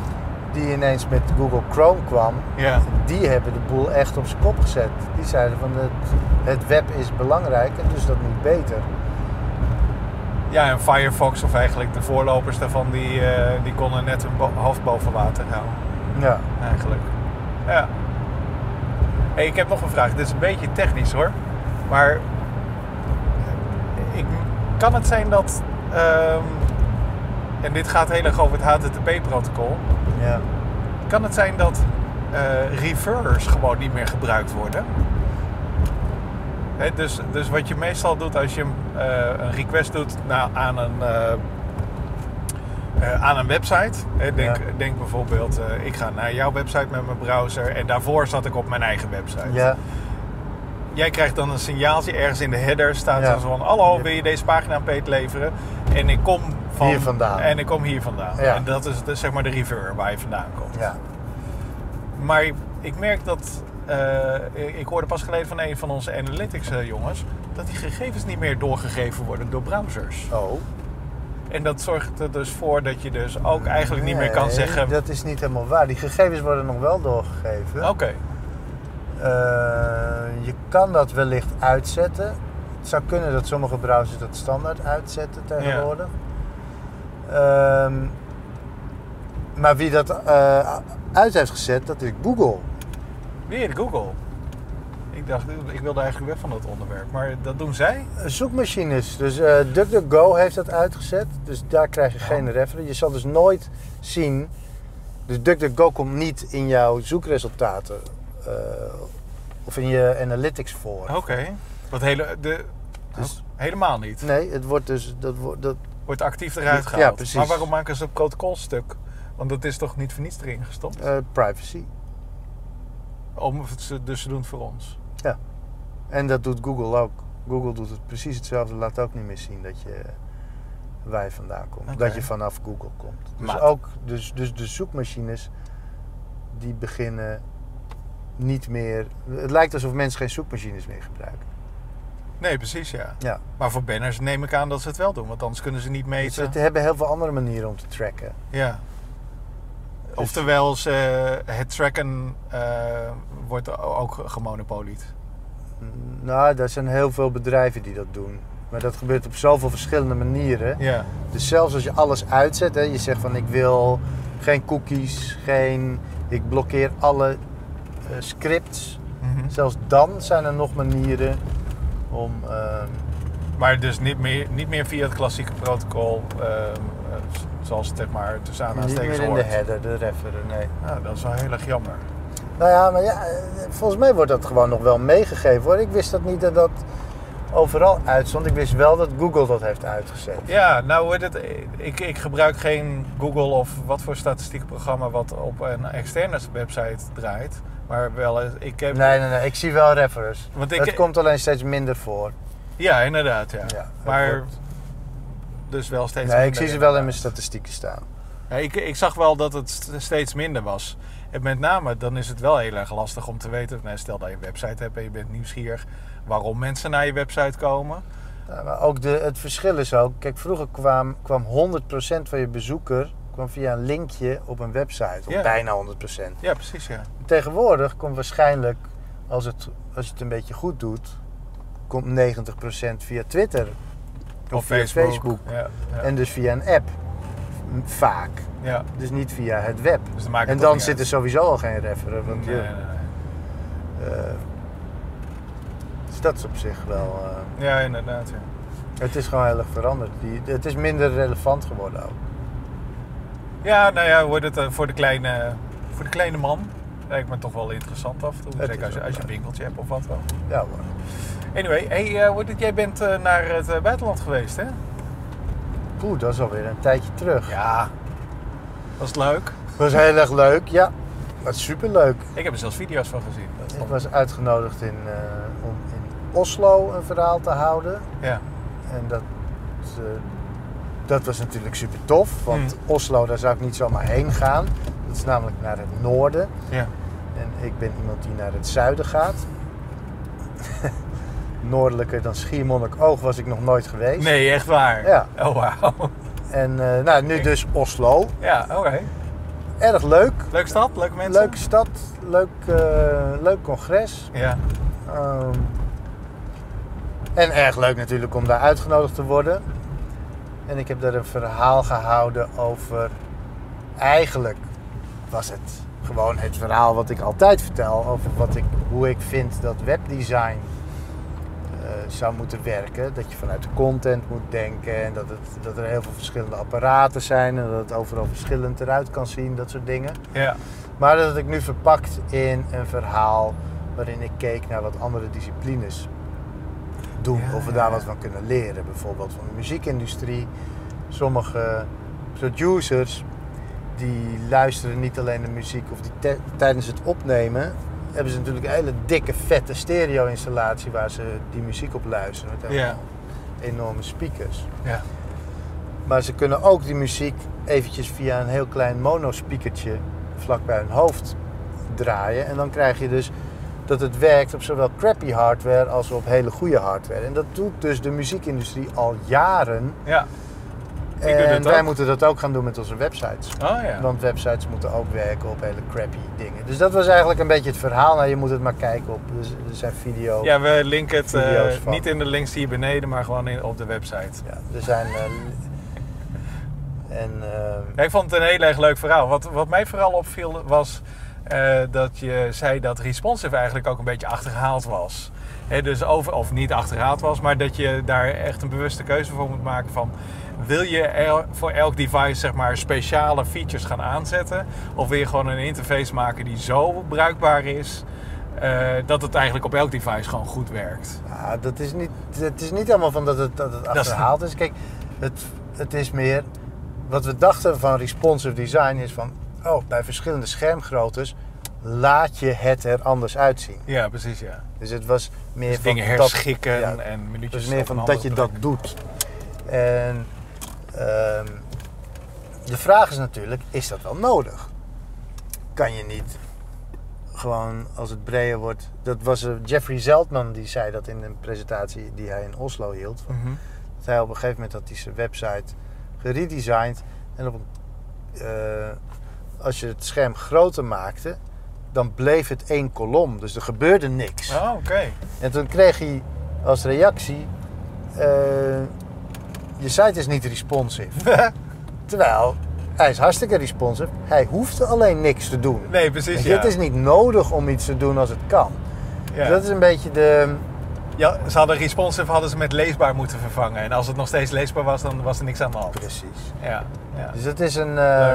[SPEAKER 2] die ineens met Google Chrome kwam,
[SPEAKER 1] Ja.
[SPEAKER 2] die hebben de boel echt op zijn kop gezet. Die zeiden van het, het web is belangrijk en dus dat moet beter.
[SPEAKER 1] Ja, en Firefox, of eigenlijk de voorlopers daarvan, die, uh, die konden net hun bo- hoofd boven water houden.
[SPEAKER 2] Ja.
[SPEAKER 1] Eigenlijk. Ja. Hey, ik heb nog een vraag. Dit is een beetje technisch hoor. Maar ik, kan het zijn dat... Um, en dit gaat heel erg over het H T T P-protocol.
[SPEAKER 2] Ja.
[SPEAKER 1] Kan het zijn dat uh, referrers gewoon niet meer gebruikt worden? He, dus, dus wat je meestal doet als je uh, een request doet nou, aan, een, uh, uh, aan een website. He, denk, ja. denk bijvoorbeeld, uh, ik ga naar jouw website met mijn browser en daarvoor zat ik op mijn eigen website.
[SPEAKER 2] Ja.
[SPEAKER 1] Jij krijgt dan een signaaltje ergens in de header, staat
[SPEAKER 2] ja.
[SPEAKER 1] er zo van, hallo, wil je deze pagina aan Peet leveren? En ik kom van,
[SPEAKER 2] hier vandaan.
[SPEAKER 1] En ik kom hier vandaan.
[SPEAKER 2] Ja.
[SPEAKER 1] En dat is de, zeg maar de referrer waar je vandaan komt.
[SPEAKER 2] Ja.
[SPEAKER 1] Maar ik merk dat, uh, ik hoorde pas geleden van een van onze analytics uh, jongens, dat die gegevens niet meer doorgegeven worden door browsers.
[SPEAKER 2] Oh.
[SPEAKER 1] En dat zorgt er dus voor dat je dus ook eigenlijk
[SPEAKER 2] nee,
[SPEAKER 1] niet meer kan zeggen...
[SPEAKER 2] dat is niet helemaal waar. Die gegevens worden nog wel doorgegeven.
[SPEAKER 1] Oké. Okay.
[SPEAKER 2] Uh, je kan dat wellicht uitzetten. Het zou kunnen dat sommige browsers dat standaard uitzetten tegenwoordig. Ja. Um, maar wie dat uh, uit heeft gezet, dat is Google.
[SPEAKER 1] Weer Google? Ik dacht, ik wilde eigenlijk weg van dat onderwerp. Maar dat doen zij?
[SPEAKER 2] Zoekmachines. Dus uh, DuckDuckGo heeft dat uitgezet. Dus daar krijg je oh. geen referentie. Je zal dus nooit zien... Dus DuckDuckGo komt niet in jouw zoekresultaten... Uh, of in je analytics voor.
[SPEAKER 1] Oké. Okay. Wat hele, de, dus, oh, helemaal niet?
[SPEAKER 2] Nee, het wordt dus... Dat wordt, dat,
[SPEAKER 1] wordt actief eruit gehaald.
[SPEAKER 2] Ja, precies.
[SPEAKER 1] Maar waarom maken ze een protocolstuk? Want dat is toch niet voor niets erin gestopt?
[SPEAKER 2] Uh, privacy.
[SPEAKER 1] Om, dus ze doen het voor ons?
[SPEAKER 2] Ja. En dat doet Google ook. Google doet het precies hetzelfde. Laat ook niet meer zien dat je waar je vandaan komt. Okay. Dat je vanaf Google komt. Dus, maar... ook, dus, dus de zoekmachines die beginnen niet meer... Het lijkt alsof mensen geen zoekmachines meer gebruiken.
[SPEAKER 1] Nee, precies, ja.
[SPEAKER 2] ja.
[SPEAKER 1] Maar voor banners neem ik aan dat ze het wel doen. Want anders kunnen ze niet meten.
[SPEAKER 2] Ze hebben heel veel andere manieren om te tracken.
[SPEAKER 1] Ja. Dus... Oftewel, ze, het tracken uh, wordt ook gemonopolied.
[SPEAKER 2] Nou, er zijn heel veel bedrijven die dat doen. Maar dat gebeurt op zoveel verschillende manieren.
[SPEAKER 1] Ja.
[SPEAKER 2] Dus zelfs als je alles uitzet, hè, je zegt van ik wil geen cookies, geen, ik blokkeer alle uh, scripts.
[SPEAKER 1] Mm-hmm.
[SPEAKER 2] Zelfs dan zijn er nog manieren om... Uh,
[SPEAKER 1] maar dus niet meer, niet meer via het klassieke protocol, uh, uh, zoals het zeg maar tussen aanhalingstekens hoort.
[SPEAKER 2] Niet meer in de header, de referer, nee.
[SPEAKER 1] Ja, dat is wel heel erg jammer.
[SPEAKER 2] Nou ja, maar ja, volgens mij wordt dat gewoon nog wel meegegeven hoor. Ik wist dat niet dat dat overal uitstond. Ik wist wel dat Google dat heeft uitgezet.
[SPEAKER 1] Ja, nou wordt het, ik, ik gebruik geen Google of wat voor statistiekenprogramma wat op een externe website draait. Maar wel, ik heb...
[SPEAKER 2] Nee, nee, nee, ik zie wel referers.
[SPEAKER 1] Want ik,
[SPEAKER 2] het komt alleen steeds minder voor.
[SPEAKER 1] Ja, inderdaad, ja.
[SPEAKER 2] ja
[SPEAKER 1] maar
[SPEAKER 2] wordt...
[SPEAKER 1] dus wel steeds
[SPEAKER 2] nee,
[SPEAKER 1] minder.
[SPEAKER 2] ik zie ze wel in mijn statistieken staan.
[SPEAKER 1] Ja, ik, ik zag wel dat het steeds minder was. En met name, dan is het wel heel erg lastig om te weten... Nou, stel dat je een website hebt en je bent nieuwsgierig... waarom mensen naar je website komen.
[SPEAKER 2] Ja, maar ook de, het verschil is ook... Kijk, vroeger kwam, kwam honderd procent van je bezoeker... kwam via een linkje op een website. Of
[SPEAKER 1] ja.
[SPEAKER 2] bijna honderd procent.
[SPEAKER 1] Ja, precies, ja.
[SPEAKER 2] Tegenwoordig komt waarschijnlijk... als het, als je het een beetje goed doet... komt negentig procent via Twitter. Of,
[SPEAKER 1] of
[SPEAKER 2] via
[SPEAKER 1] Facebook.
[SPEAKER 2] Facebook.
[SPEAKER 1] Ja, ja.
[SPEAKER 2] En dus via een app. Vaak.
[SPEAKER 1] Ja.
[SPEAKER 2] Dus niet via het web.
[SPEAKER 1] Dus dan
[SPEAKER 2] en dan zit er sowieso al geen referer. Want
[SPEAKER 1] nee,
[SPEAKER 2] je,
[SPEAKER 1] nee, nee.
[SPEAKER 2] Uh, dus dat is op zich wel... Uh,
[SPEAKER 1] ja, inderdaad. Ja.
[SPEAKER 2] Het is gewoon heel erg veranderd. Die, het is minder relevant geworden ook.
[SPEAKER 1] Ja, nou ja, wordt het uh, voor, de kleine, voor de kleine man... lijkt me toch wel interessant af en toe. Zeker als je, als je een winkeltje hebt of wat wel.
[SPEAKER 2] Ja hoor.
[SPEAKER 1] Anyway, hey, uh, jij bent uh, naar het uh, buitenland geweest, hè?
[SPEAKER 2] Poeh, dat is alweer een tijdje terug.
[SPEAKER 1] Ja. Was het leuk?
[SPEAKER 2] Het was heel erg leuk, ja. Was superleuk.
[SPEAKER 1] Ik heb er zelfs video's van gezien.
[SPEAKER 2] Dat ik was uitgenodigd in, uh, om in Oslo een verhaal te houden.
[SPEAKER 1] Ja.
[SPEAKER 2] En dat, uh, dat was natuurlijk super tof. Want mm. Oslo, daar zou ik niet zomaar heen gaan. Dat is namelijk naar het noorden.
[SPEAKER 1] Ja.
[SPEAKER 2] En ik ben iemand die naar het zuiden gaat. Noordelijker dan Schiermonnikoog was ik nog nooit geweest.
[SPEAKER 1] Nee, echt waar?
[SPEAKER 2] Ja.
[SPEAKER 1] Oh, wauw.
[SPEAKER 2] En uh, nou, nu dus Oslo.
[SPEAKER 1] Ja, oké. Okay.
[SPEAKER 2] erg leuk.
[SPEAKER 1] Leuke stad, leuke mensen?
[SPEAKER 2] Leuke stad, leuk, uh, leuk congres.
[SPEAKER 1] Ja.
[SPEAKER 2] Um, en erg leuk natuurlijk om daar uitgenodigd te worden. En ik heb daar een verhaal gehouden over... Eigenlijk was het gewoon het verhaal wat ik altijd vertel over wat ik, hoe ik vind dat webdesign uh, zou moeten werken. Dat je vanuit de content moet denken en dat, het, dat er heel veel verschillende apparaten zijn en dat het overal verschillend eruit kan zien, dat soort dingen.
[SPEAKER 1] Ja.
[SPEAKER 2] Maar dat ik nu verpakt in een verhaal waarin ik keek naar wat andere disciplines doen.
[SPEAKER 1] Ja,
[SPEAKER 2] of we
[SPEAKER 1] ja,
[SPEAKER 2] daar
[SPEAKER 1] ja.
[SPEAKER 2] wat van kunnen leren. Bijvoorbeeld van de muziekindustrie. Sommige producers die luisteren niet alleen de muziek of die te- tijdens het opnemen hebben ze natuurlijk een hele dikke vette stereo-installatie waar ze die muziek op luisteren met
[SPEAKER 1] Ja.
[SPEAKER 2] helemaal enorme speakers.
[SPEAKER 1] Ja.
[SPEAKER 2] Maar ze kunnen ook die muziek eventjes via een heel klein monospeakertje vlak bij hun hoofd draaien en dan krijg je dus dat het werkt op zowel crappy hardware als op hele goede hardware. En dat doet dus de muziekindustrie al jaren.
[SPEAKER 1] Ja. Ik doe
[SPEAKER 2] En
[SPEAKER 1] dat
[SPEAKER 2] wij
[SPEAKER 1] ook.
[SPEAKER 2] moeten dat ook gaan doen met onze websites.
[SPEAKER 1] Oh ja.
[SPEAKER 2] Want websites moeten ook werken op hele crappy dingen. Dus dat was eigenlijk een beetje het verhaal. Nou, je moet het maar kijken op. Dus er zijn video's.
[SPEAKER 1] Ja, we linken het
[SPEAKER 2] Video's
[SPEAKER 1] uh,
[SPEAKER 2] van.
[SPEAKER 1] niet in de links hier beneden, maar gewoon in, op de website.
[SPEAKER 2] Ja, er zijn. Uh, en, uh,
[SPEAKER 1] Ja, ik vond het een heel erg leuk verhaal. Wat, wat mij vooral opviel was uh, dat je zei dat responsive eigenlijk ook een beetje achterhaald was. He, dus over, of niet achterhaald was, maar dat je daar echt een bewuste keuze voor moet maken van... Wil je el, voor elk device zeg maar speciale features gaan aanzetten? Of wil je gewoon een interface maken die zo bruikbaar is... Uh, dat het eigenlijk op elk device gewoon goed werkt?
[SPEAKER 2] ja, dat is niet, het is niet helemaal van dat het, dat het achterhaald is. Kijk, het, het is meer... Wat we dachten van responsive design is van... Oh, bij verschillende schermgroottes laat je het er anders uitzien.
[SPEAKER 1] Ja, precies, ja.
[SPEAKER 2] Dus het was meer
[SPEAKER 1] Dus
[SPEAKER 2] van
[SPEAKER 1] dingen
[SPEAKER 2] dat-
[SPEAKER 1] herschikken
[SPEAKER 2] ja,
[SPEAKER 1] en minuutjes...
[SPEAKER 2] Het is meer
[SPEAKER 1] op
[SPEAKER 2] van
[SPEAKER 1] een
[SPEAKER 2] dat je
[SPEAKER 1] andere
[SPEAKER 2] dat
[SPEAKER 1] plek.
[SPEAKER 2] doet. En um, de vraag is natuurlijk, is dat wel nodig? Kan je niet gewoon als het breder wordt... Dat was uh, Jeffrey Zeltman die zei dat in een presentatie die hij in Oslo hield. Van,
[SPEAKER 1] Mm-hmm.
[SPEAKER 2] dat hij op een gegeven moment had hij zijn website geredesigned. En op een, uh, als je het scherm groter maakte, dan bleef het één kolom. Dus er gebeurde niks.
[SPEAKER 1] Oh, oké. Okay.
[SPEAKER 2] En toen kreeg hij als reactie... Uh, je site is niet responsive. Terwijl, hij is hartstikke responsive. Hij hoeft alleen niks te doen.
[SPEAKER 1] Nee, precies,
[SPEAKER 2] je,
[SPEAKER 1] ja.
[SPEAKER 2] Het is niet nodig om iets te doen als het kan.
[SPEAKER 1] Ja.
[SPEAKER 2] Dus dat is een beetje de...
[SPEAKER 1] Ja, ze hadden responsive hadden ze met leesbaar moeten vervangen. En als het nog steeds leesbaar was, dan was er niks aan de hand.
[SPEAKER 2] Precies.
[SPEAKER 1] Ja, ja.
[SPEAKER 2] Dus het is een... Uh,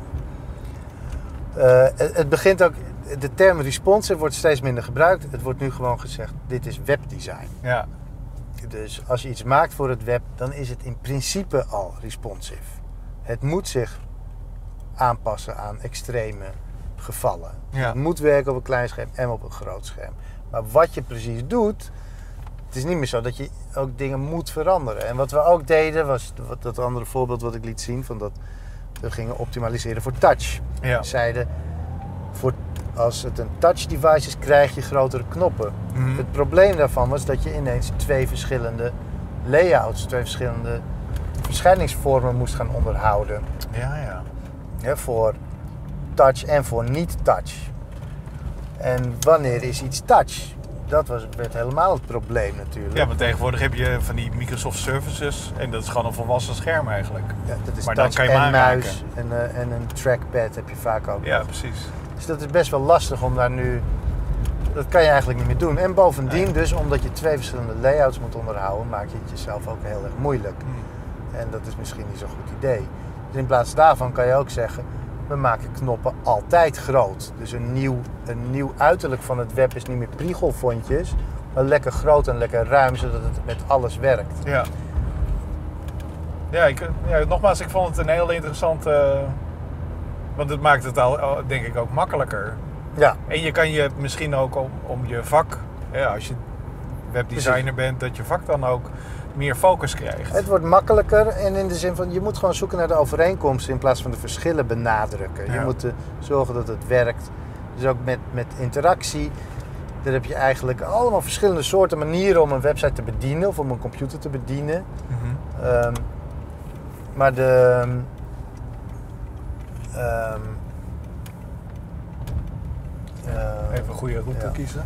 [SPEAKER 2] uh, het, het begint ook... De term responsive wordt steeds minder gebruikt. Het wordt nu gewoon gezegd, dit is webdesign.
[SPEAKER 1] Ja.
[SPEAKER 2] Dus als je iets maakt voor het web, dan is het in principe al responsive. Het moet zich aanpassen aan extreme gevallen.
[SPEAKER 1] Ja.
[SPEAKER 2] Het moet werken op een klein scherm en op een groot scherm. Maar wat je precies doet, het is niet meer zo dat je ook dingen moet veranderen. En wat we ook deden, was dat andere voorbeeld wat ik liet zien, van dat we gingen optimaliseren voor touch.
[SPEAKER 1] Ja.
[SPEAKER 2] We zeiden, voor, als het een touch device is, krijg je grotere knoppen.
[SPEAKER 1] Mm-hmm.
[SPEAKER 2] Het probleem daarvan was dat je ineens twee verschillende layouts, twee verschillende verschijningsvormen moest gaan onderhouden.
[SPEAKER 1] Ja, ja.
[SPEAKER 2] Ja, voor touch en voor niet-touch. En wanneer is iets touch? Dat was, werd helemaal het probleem natuurlijk.
[SPEAKER 1] Ja, want tegenwoordig heb je van die Microsoft Services en dat is gewoon een volwassen scherm eigenlijk.
[SPEAKER 2] Ja, dat is
[SPEAKER 1] Maar dan
[SPEAKER 2] touch
[SPEAKER 1] kan je
[SPEAKER 2] en
[SPEAKER 1] hem
[SPEAKER 2] muis en, uh, en een trackpad heb je vaak ook.
[SPEAKER 1] Ja,
[SPEAKER 2] nog.
[SPEAKER 1] precies.
[SPEAKER 2] Dus dat is best wel lastig om daar nu... Dat kan je eigenlijk niet meer doen. En bovendien
[SPEAKER 1] Nee.
[SPEAKER 2] dus, omdat je twee verschillende layouts moet onderhouden, maak je het jezelf ook heel erg moeilijk.
[SPEAKER 1] Hmm.
[SPEAKER 2] En dat is misschien niet zo'n goed idee. Dus in plaats daarvan kan je ook zeggen, we maken knoppen altijd groot. Dus een nieuw, een nieuw uiterlijk van het web is niet meer priegelfontjes, maar lekker groot en lekker ruim, zodat het met alles werkt.
[SPEAKER 1] Ja. Ja, ik, ja, nogmaals, ik vond het een heel interessant... Uh, want het maakt het al, denk ik, ook makkelijker.
[SPEAKER 2] Ja,
[SPEAKER 1] En je kan je misschien ook om, om je vak... Ja, als je webdesigner
[SPEAKER 2] Precies.
[SPEAKER 1] bent, dat je vak dan ook meer focus krijgt.
[SPEAKER 2] het wordt makkelijker en in de zin van, je moet gewoon zoeken naar de overeenkomsten in plaats van de verschillen benadrukken.
[SPEAKER 1] Ja.
[SPEAKER 2] Je moet uh, zorgen dat het werkt. Dus ook met, met interactie. Daar heb je eigenlijk allemaal verschillende soorten manieren om een website te bedienen of om een computer te bedienen.
[SPEAKER 1] Mm-hmm.
[SPEAKER 2] Um, maar de, um,
[SPEAKER 1] Even een goede route
[SPEAKER 2] Ja.
[SPEAKER 1] kiezen.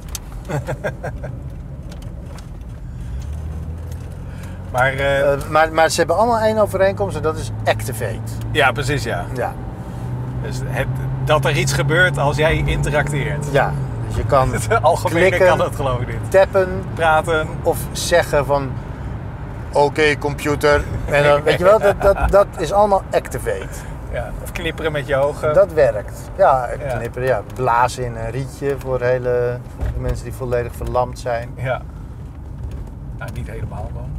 [SPEAKER 1] maar, uh,
[SPEAKER 2] Uh, maar, maar ze hebben allemaal één overeenkomst en dat is activate.
[SPEAKER 1] ja, precies, ja.
[SPEAKER 2] Ja,
[SPEAKER 1] Dus het, dat er iets gebeurt als jij interacteert.
[SPEAKER 2] ja. Dus je kan
[SPEAKER 1] Het algemene
[SPEAKER 2] klikken,
[SPEAKER 1] kan dat geloof ik niet.
[SPEAKER 2] tappen
[SPEAKER 1] Praten.
[SPEAKER 2] of zeggen van oké computer. En dan, weet je wel, dat, dat, dat is allemaal activate.
[SPEAKER 1] Ja, of knipperen met je ogen.
[SPEAKER 2] Dat werkt. Ja,
[SPEAKER 1] Ja.
[SPEAKER 2] knipperen, ja. Blazen in een rietje voor hele voor mensen die volledig verlamd zijn.
[SPEAKER 1] Ja. Nou, niet helemaal dan.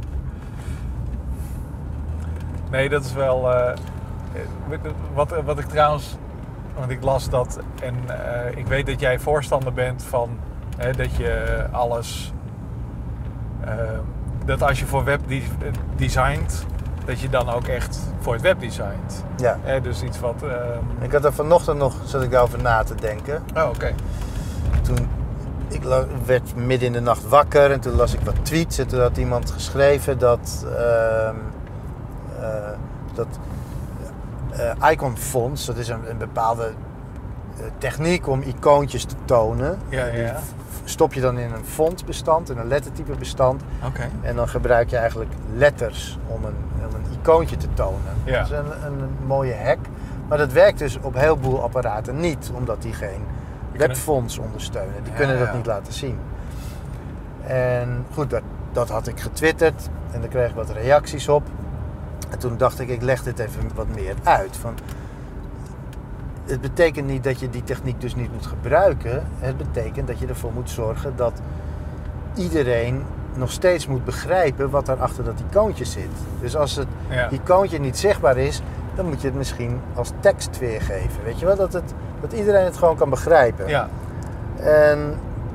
[SPEAKER 1] Nee, dat is wel... Uh, wat, wat ik trouwens... Want ik las dat... En uh, ik weet dat jij voorstander bent van... Hè, dat je alles... Uh, dat als je voor web de- designt... Dat je dan ook echt voor het web designt.
[SPEAKER 2] Ja.
[SPEAKER 1] Hè, dus iets wat... Uh,
[SPEAKER 2] Ik had er vanochtend nog, zat ik daarover na te denken.
[SPEAKER 1] oh, oké. Okay.
[SPEAKER 2] Toen, ik la- werd midden in de nacht wakker en toen las ik wat tweets. En toen had iemand geschreven dat... Uh, uh, dat uh, Icon fonts, dat is een, een bepaalde uh, techniek om icoontjes te tonen.
[SPEAKER 1] Ja,
[SPEAKER 2] En die
[SPEAKER 1] ja.
[SPEAKER 2] stop je dan in een fontbestand, in een lettertype bestand.
[SPEAKER 1] Oké. Okay.
[SPEAKER 2] En dan gebruik je eigenlijk letters om een, om een icoontje te tonen.
[SPEAKER 1] Ja.
[SPEAKER 2] Dat is een, een, een mooie hack. Maar dat werkt dus op heel veel apparaten niet, omdat die geen webfonts ondersteunen. Die
[SPEAKER 1] Ja,
[SPEAKER 2] kunnen dat
[SPEAKER 1] ja.
[SPEAKER 2] niet laten zien. En goed, dat, dat had ik getwitterd en daar kreeg ik wat reacties op. En toen dacht ik, ik leg dit even wat meer uit. Van, het betekent niet dat je die techniek dus niet moet gebruiken. Het betekent dat je ervoor moet zorgen dat iedereen nog steeds moet begrijpen wat er achter dat icoontje zit. Dus als het
[SPEAKER 1] Ja.
[SPEAKER 2] icoontje niet zichtbaar is, dan moet je het misschien als tekst weergeven. Weet je wel, dat, het, dat iedereen het gewoon kan begrijpen.
[SPEAKER 1] Ja.
[SPEAKER 2] En,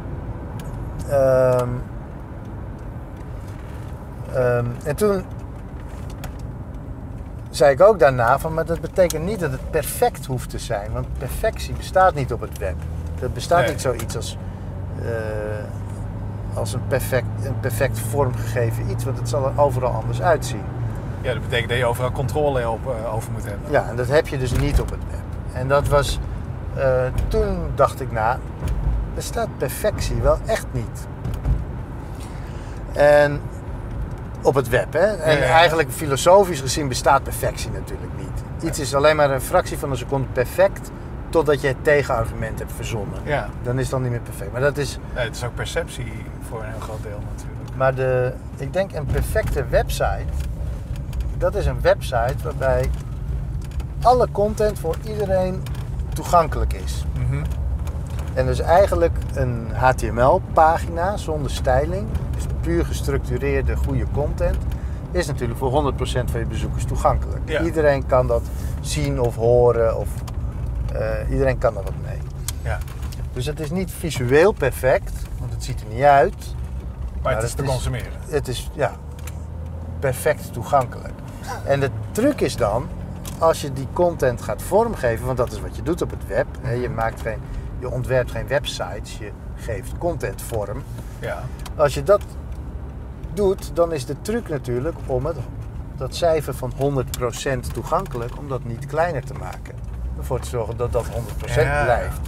[SPEAKER 2] um, um, en toen zei ik ook daarna van, maar dat betekent niet dat het perfect hoeft te zijn. Want perfectie bestaat niet op het web. Er bestaat
[SPEAKER 1] Nee.
[SPEAKER 2] niet zoiets als, uh, als een perfect, een perfect vormgegeven iets. Want het zal er overal anders uitzien.
[SPEAKER 1] Ja, dat betekent dat je overal controle op, uh, over moet hebben.
[SPEAKER 2] Ja, en dat heb je dus niet op het web. En dat was, uh, toen dacht ik na, bestaat perfectie wel echt niet. En op het web, hè. En
[SPEAKER 1] Ja, ja.
[SPEAKER 2] eigenlijk filosofisch gezien bestaat perfectie natuurlijk niet. Iets is alleen maar een fractie van een seconde perfect, totdat je het tegenargument hebt verzonnen.
[SPEAKER 1] Ja.
[SPEAKER 2] Dan is het dan niet meer perfect. Maar dat is,
[SPEAKER 1] Nee, het is ook perceptie voor een heel groot deel natuurlijk.
[SPEAKER 2] maar de, ik denk een perfecte website, dat is een website waarbij alle content voor iedereen toegankelijk is.
[SPEAKER 1] Mm-hmm.
[SPEAKER 2] En dus eigenlijk een H T M L-pagina zonder styling, dus puur gestructureerde goede content, is natuurlijk voor honderd procent van je bezoekers toegankelijk.
[SPEAKER 1] Ja.
[SPEAKER 2] Iedereen kan dat zien of horen, of uh, iedereen kan er wat mee.
[SPEAKER 1] Ja.
[SPEAKER 2] Dus het is niet visueel perfect, want het ziet er niet uit.
[SPEAKER 1] Maar,
[SPEAKER 2] Maar
[SPEAKER 1] het is
[SPEAKER 2] het
[SPEAKER 1] te
[SPEAKER 2] is-
[SPEAKER 1] consumeren.
[SPEAKER 2] Het is ja, perfect toegankelijk. En de truc is dan, als je die content gaat vormgeven, want dat is wat je doet op het web. Hè, je, maakt geen, je ontwerpt geen websites, je geeft content vorm.
[SPEAKER 1] Ja.
[SPEAKER 2] Als je dat doet, dan is de truc natuurlijk om het, dat cijfer van honderd procent toegankelijk, om dat niet kleiner te maken. Ervoor te zorgen dat dat honderd procent
[SPEAKER 1] Ja.
[SPEAKER 2] blijft.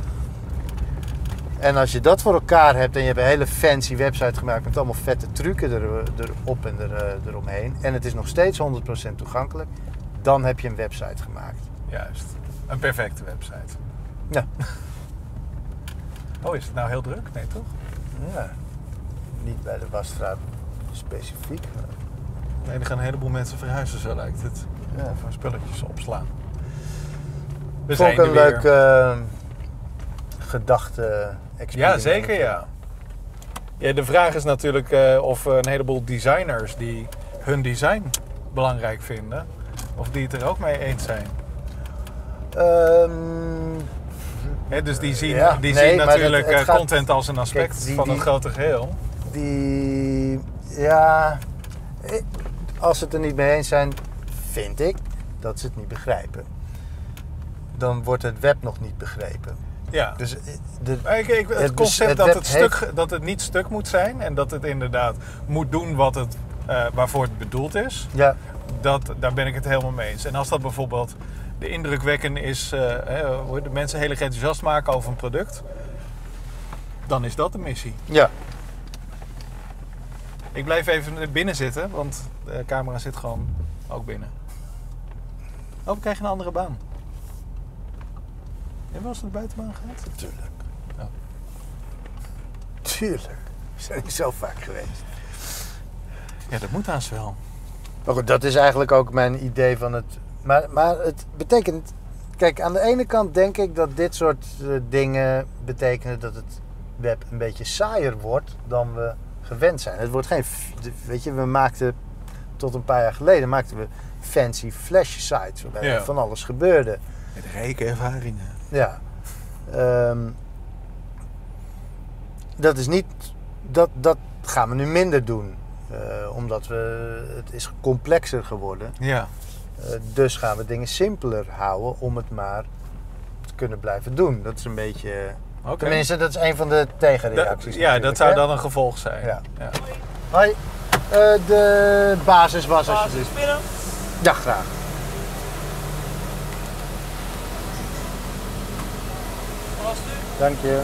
[SPEAKER 2] En als je dat voor elkaar hebt en je hebt een hele fancy website gemaakt met allemaal vette trucken er, erop en er, eromheen, en het is nog steeds honderd procent toegankelijk, dan heb je een website gemaakt.
[SPEAKER 1] Juist. Een perfecte website.
[SPEAKER 2] Ja.
[SPEAKER 1] Oh, is het nou heel druk? Nee, toch?
[SPEAKER 2] Ja. Niet bij de wasstraat specifiek. maar-
[SPEAKER 1] Nee, er gaan een heleboel mensen verhuizen, zo lijkt het.
[SPEAKER 2] Ja.
[SPEAKER 1] Voor spulletjes opslaan. We
[SPEAKER 2] Vond ik
[SPEAKER 1] zijn
[SPEAKER 2] een
[SPEAKER 1] er
[SPEAKER 2] leuk
[SPEAKER 1] weer.
[SPEAKER 2] uh, gedachte
[SPEAKER 1] Ja,
[SPEAKER 2] experiment.
[SPEAKER 1] zeker ja. Ja, de vraag is natuurlijk uh, of een heleboel designers die hun design belangrijk vinden, of die het er ook mee eens zijn.
[SPEAKER 2] Ehm,
[SPEAKER 1] He, dus die zien,
[SPEAKER 2] Ja,
[SPEAKER 1] die
[SPEAKER 2] nee,
[SPEAKER 1] zien
[SPEAKER 2] maar
[SPEAKER 1] natuurlijk
[SPEAKER 2] het- het
[SPEAKER 1] uh,
[SPEAKER 2] gaat-
[SPEAKER 1] content als een aspect
[SPEAKER 2] Kijk, die-
[SPEAKER 1] van
[SPEAKER 2] die-
[SPEAKER 1] het grote geheel.
[SPEAKER 2] die, ja, eh, als ze het er niet mee eens zijn, vind ik dat ze het niet begrijpen. Dan wordt het web nog niet begrepen.
[SPEAKER 1] Ja.
[SPEAKER 2] Dus eh, de,
[SPEAKER 1] Maar ik- ik- het,
[SPEAKER 2] het
[SPEAKER 1] concept
[SPEAKER 2] het
[SPEAKER 1] dat,
[SPEAKER 2] web
[SPEAKER 1] het stuk,
[SPEAKER 2] heeft-
[SPEAKER 1] dat het niet stuk moet zijn en dat het inderdaad moet doen wat het, uh, waarvoor het bedoeld is,
[SPEAKER 2] ja,
[SPEAKER 1] dat, daar ben ik het helemaal mee eens. En als dat bijvoorbeeld de indrukwekkend is, uh, hè, hoe de mensen heel erg enthousiast maken over een product, dan is dat de missie.
[SPEAKER 2] Ja.
[SPEAKER 1] Ik blijf even binnen zitten, want de camera zit gewoon ook binnen. Oh, we krijgen een andere baan. Heb je wel eens naar de buitenbaan gehad?
[SPEAKER 2] Tuurlijk.
[SPEAKER 1] Oh.
[SPEAKER 2] Tuurlijk. We zijn niet zo vaak geweest.
[SPEAKER 1] Ja, dat moet haast wel.
[SPEAKER 2] Maar goed, dat is eigenlijk ook mijn idee van het... Maar, maar het betekent... Kijk, aan de ene kant denk ik dat dit soort uh, dingen betekenen dat het web een beetje saaier wordt dan we gewend zijn. Het wordt geen... Weet je, we maakten... Tot een paar jaar geleden maakten we fancy flash sites waarbij
[SPEAKER 1] Ja.
[SPEAKER 2] van alles gebeurde.
[SPEAKER 1] Met rijke ervaringen.
[SPEAKER 2] Ja. Um, dat is niet... Dat, dat gaan we nu minder doen. Uh, omdat we... Het is complexer geworden.
[SPEAKER 1] Ja.
[SPEAKER 2] Uh, dus gaan we dingen simpeler houden om het maar te kunnen blijven doen. Dat is een beetje...
[SPEAKER 1] Okay.
[SPEAKER 2] Tenminste, dat is een van de tegenreacties.
[SPEAKER 1] Da- ja, dat zou
[SPEAKER 2] hè?
[SPEAKER 1] dan een gevolg zijn.
[SPEAKER 2] Ja.
[SPEAKER 1] Ja.
[SPEAKER 2] Hoi. Uh, de basis was alsjeblieft.
[SPEAKER 3] binnen.
[SPEAKER 2] Ja, graag. Dank je.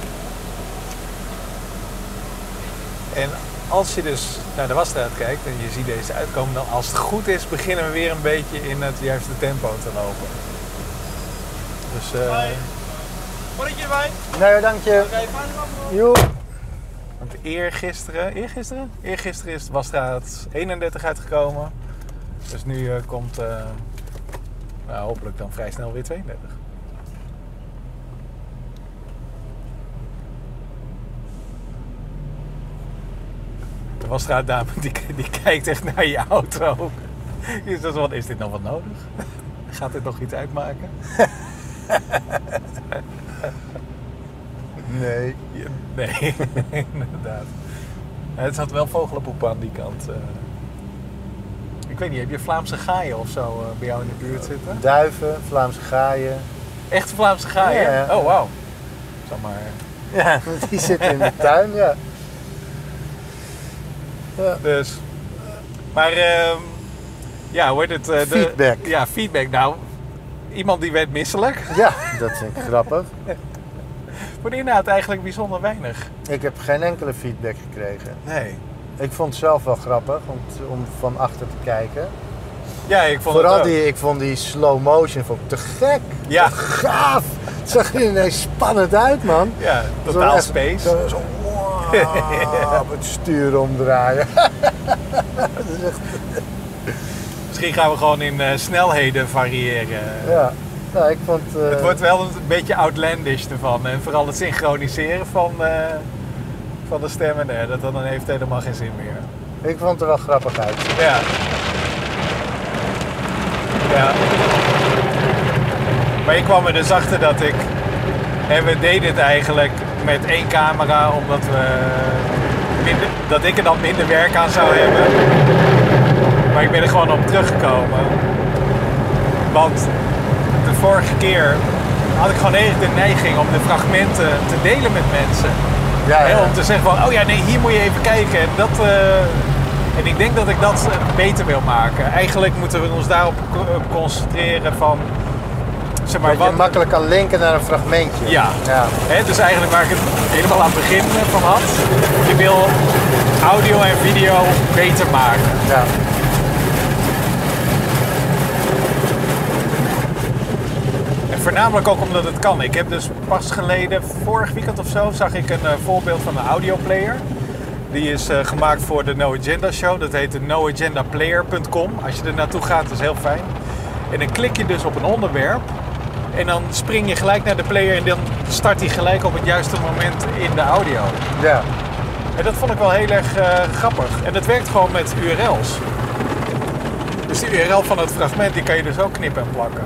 [SPEAKER 1] En als je dus naar de wasstraat kijkt en je ziet deze uitkomen, dan als het goed is, beginnen we weer een beetje in het juiste tempo te lopen. Dus uh,
[SPEAKER 3] Hoi. Bonnetje erbij.
[SPEAKER 2] Nee, dank je.
[SPEAKER 3] Oké, fijne dag.
[SPEAKER 2] Joe.
[SPEAKER 1] want eergisteren, eergisteren? Eergisteren is de wasstraat eenendertig uitgekomen. Dus nu uh, komt uh, nou, hopelijk dan vrij snel weer tweeëndertig. De wasstraatdame die, die kijkt echt naar je auto. Is, dat wat, is dit nog wat nodig? Gaat dit nog iets uitmaken?
[SPEAKER 2] Nee.
[SPEAKER 1] Ja, nee, inderdaad. Ja, het zat wel vogelenpoep aan die kant. Uh. Ik weet niet, heb je Vlaamse gaaien of zo uh, bij jou in de buurt zitten?
[SPEAKER 2] Duiven, Vlaamse gaaien.
[SPEAKER 1] Echt Vlaamse gaaien?
[SPEAKER 2] Ja, ja.
[SPEAKER 1] Oh, wauw. Zeg maar.
[SPEAKER 2] Ja, die zitten in de tuin, ja. Ja.
[SPEAKER 1] Dus. Maar, uh, ja, hoe heet het? Uh,
[SPEAKER 2] Feedback.
[SPEAKER 1] De, ja, feedback. Nou, iemand die werd misselijk.
[SPEAKER 2] Ja, dat vind ik grappig.
[SPEAKER 1] Voor de inhoud eigenlijk bijzonder weinig.
[SPEAKER 2] Ik heb geen enkele feedback gekregen.
[SPEAKER 1] Nee.
[SPEAKER 2] Ik vond het zelf wel grappig om, t- om van achter te kijken.
[SPEAKER 1] Ja, ik vond
[SPEAKER 2] Vooral
[SPEAKER 1] het ook.
[SPEAKER 2] die, ik vond die slow motion vond ik te gek.
[SPEAKER 1] Ja.
[SPEAKER 2] Te gaaf. Het zag er ineens spannend uit, man.
[SPEAKER 1] Ja,
[SPEAKER 2] Zo
[SPEAKER 1] totaal
[SPEAKER 2] echt-
[SPEAKER 1] space.
[SPEAKER 2] Zo, zo wow, op het stuur omdraaien. Dat is echt,
[SPEAKER 1] Misschien gaan we gewoon in uh, snelheden variëren.
[SPEAKER 2] ja. Nou, ik vond... uh,
[SPEAKER 1] Het wordt wel een beetje outlandish ervan. En vooral het synchroniseren van, uh, van de stemmen. Nee, dat dan heeft helemaal geen zin meer.
[SPEAKER 2] Ik vond het er wel grappig uit.
[SPEAKER 1] Ja. Ja. Maar ik kwam er dus achter dat ik... En we deden het eigenlijk met één camera, omdat we... Minder, dat ik er dan minder werk aan zou hebben. Maar ik ben er gewoon op teruggekomen. Want de vorige keer had ik gewoon eigenlijk de neiging om de fragmenten te delen met mensen.
[SPEAKER 2] Ja,
[SPEAKER 1] He,
[SPEAKER 2] ja.
[SPEAKER 1] om te zeggen van, oh ja, nee, hier moet je even kijken. En, dat, uh, en ik denk dat ik dat uh, beter wil maken. Eigenlijk moeten we ons daarop co- concentreren van, zeg maar,
[SPEAKER 2] Dat je
[SPEAKER 1] wat...
[SPEAKER 2] makkelijk kan linken naar een fragmentje.
[SPEAKER 1] Ja.
[SPEAKER 2] Ja.
[SPEAKER 1] He, dus eigenlijk waar ik het helemaal aan het begin van had. Je wil audio en video beter maken.
[SPEAKER 2] Ja.
[SPEAKER 1] En voornamelijk ook omdat het kan. Ik heb dus pas geleden, vorig weekend of zo, zag ik een uh, voorbeeld van een audioplayer. Die is uh, gemaakt voor de No Agenda Show. Dat heet de no agenda player punt com. Als je er naartoe gaat, dat is heel fijn. En dan klik je dus op een onderwerp. En dan spring je gelijk naar de player en dan start hij gelijk op het juiste moment in de audio.
[SPEAKER 2] Ja.
[SPEAKER 1] En dat vond ik wel heel erg uh, grappig. En dat werkt gewoon met U R L's. Dus die U R L van het fragment, die kan je dus ook knippen en plakken.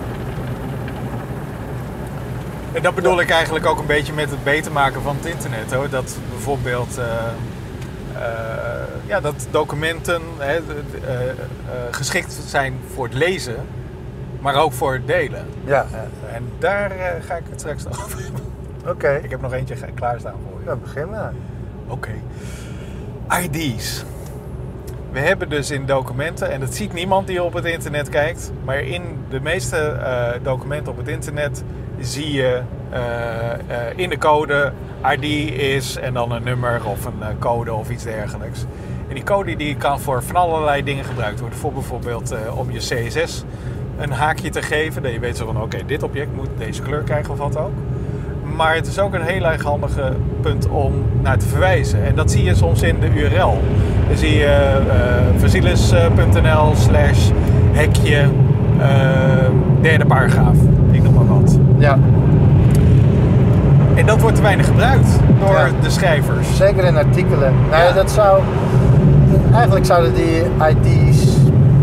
[SPEAKER 1] En dat bedoel ik eigenlijk ook een beetje met het beter maken van het internet. Hoor. Dat bijvoorbeeld uh, uh, ja, dat documenten hè, uh, uh, geschikt zijn voor het lezen, maar ook voor het delen.
[SPEAKER 2] Ja.
[SPEAKER 1] En daar uh, ga ik het straks nog over hebben.
[SPEAKER 2] Oké. Okay.
[SPEAKER 1] Ik heb nog eentje klaarstaan voor je.
[SPEAKER 2] Nou, begin maar.
[SPEAKER 1] Oké. Okay. I D's. We hebben dus in documenten, en dat ziet niemand die op het internet kijkt, maar in de meeste uh, documenten op het internet zie je uh, uh, in de code I D is en dan een nummer of een uh, code of iets dergelijks. En die code die kan voor van allerlei dingen gebruikt worden. Voor bijvoorbeeld uh, om je C S S een haakje te geven. Dat je weet zo van oké, okay, dit object moet deze kleur krijgen of wat ook. Maar het is ook een heel erg handige punt om naar te verwijzen. En dat zie je soms in de U R L. Dan zie je uh, facilis punt n l slash hekje uh, derde paragraaf. Ik noem maar wat.
[SPEAKER 2] Ja.
[SPEAKER 1] En dat wordt te weinig gebruikt door
[SPEAKER 2] Ja.
[SPEAKER 1] de schrijvers.
[SPEAKER 2] Zeker in artikelen. Nou ja,
[SPEAKER 1] Ja.
[SPEAKER 2] dat zou... Eigenlijk zouden die I D's...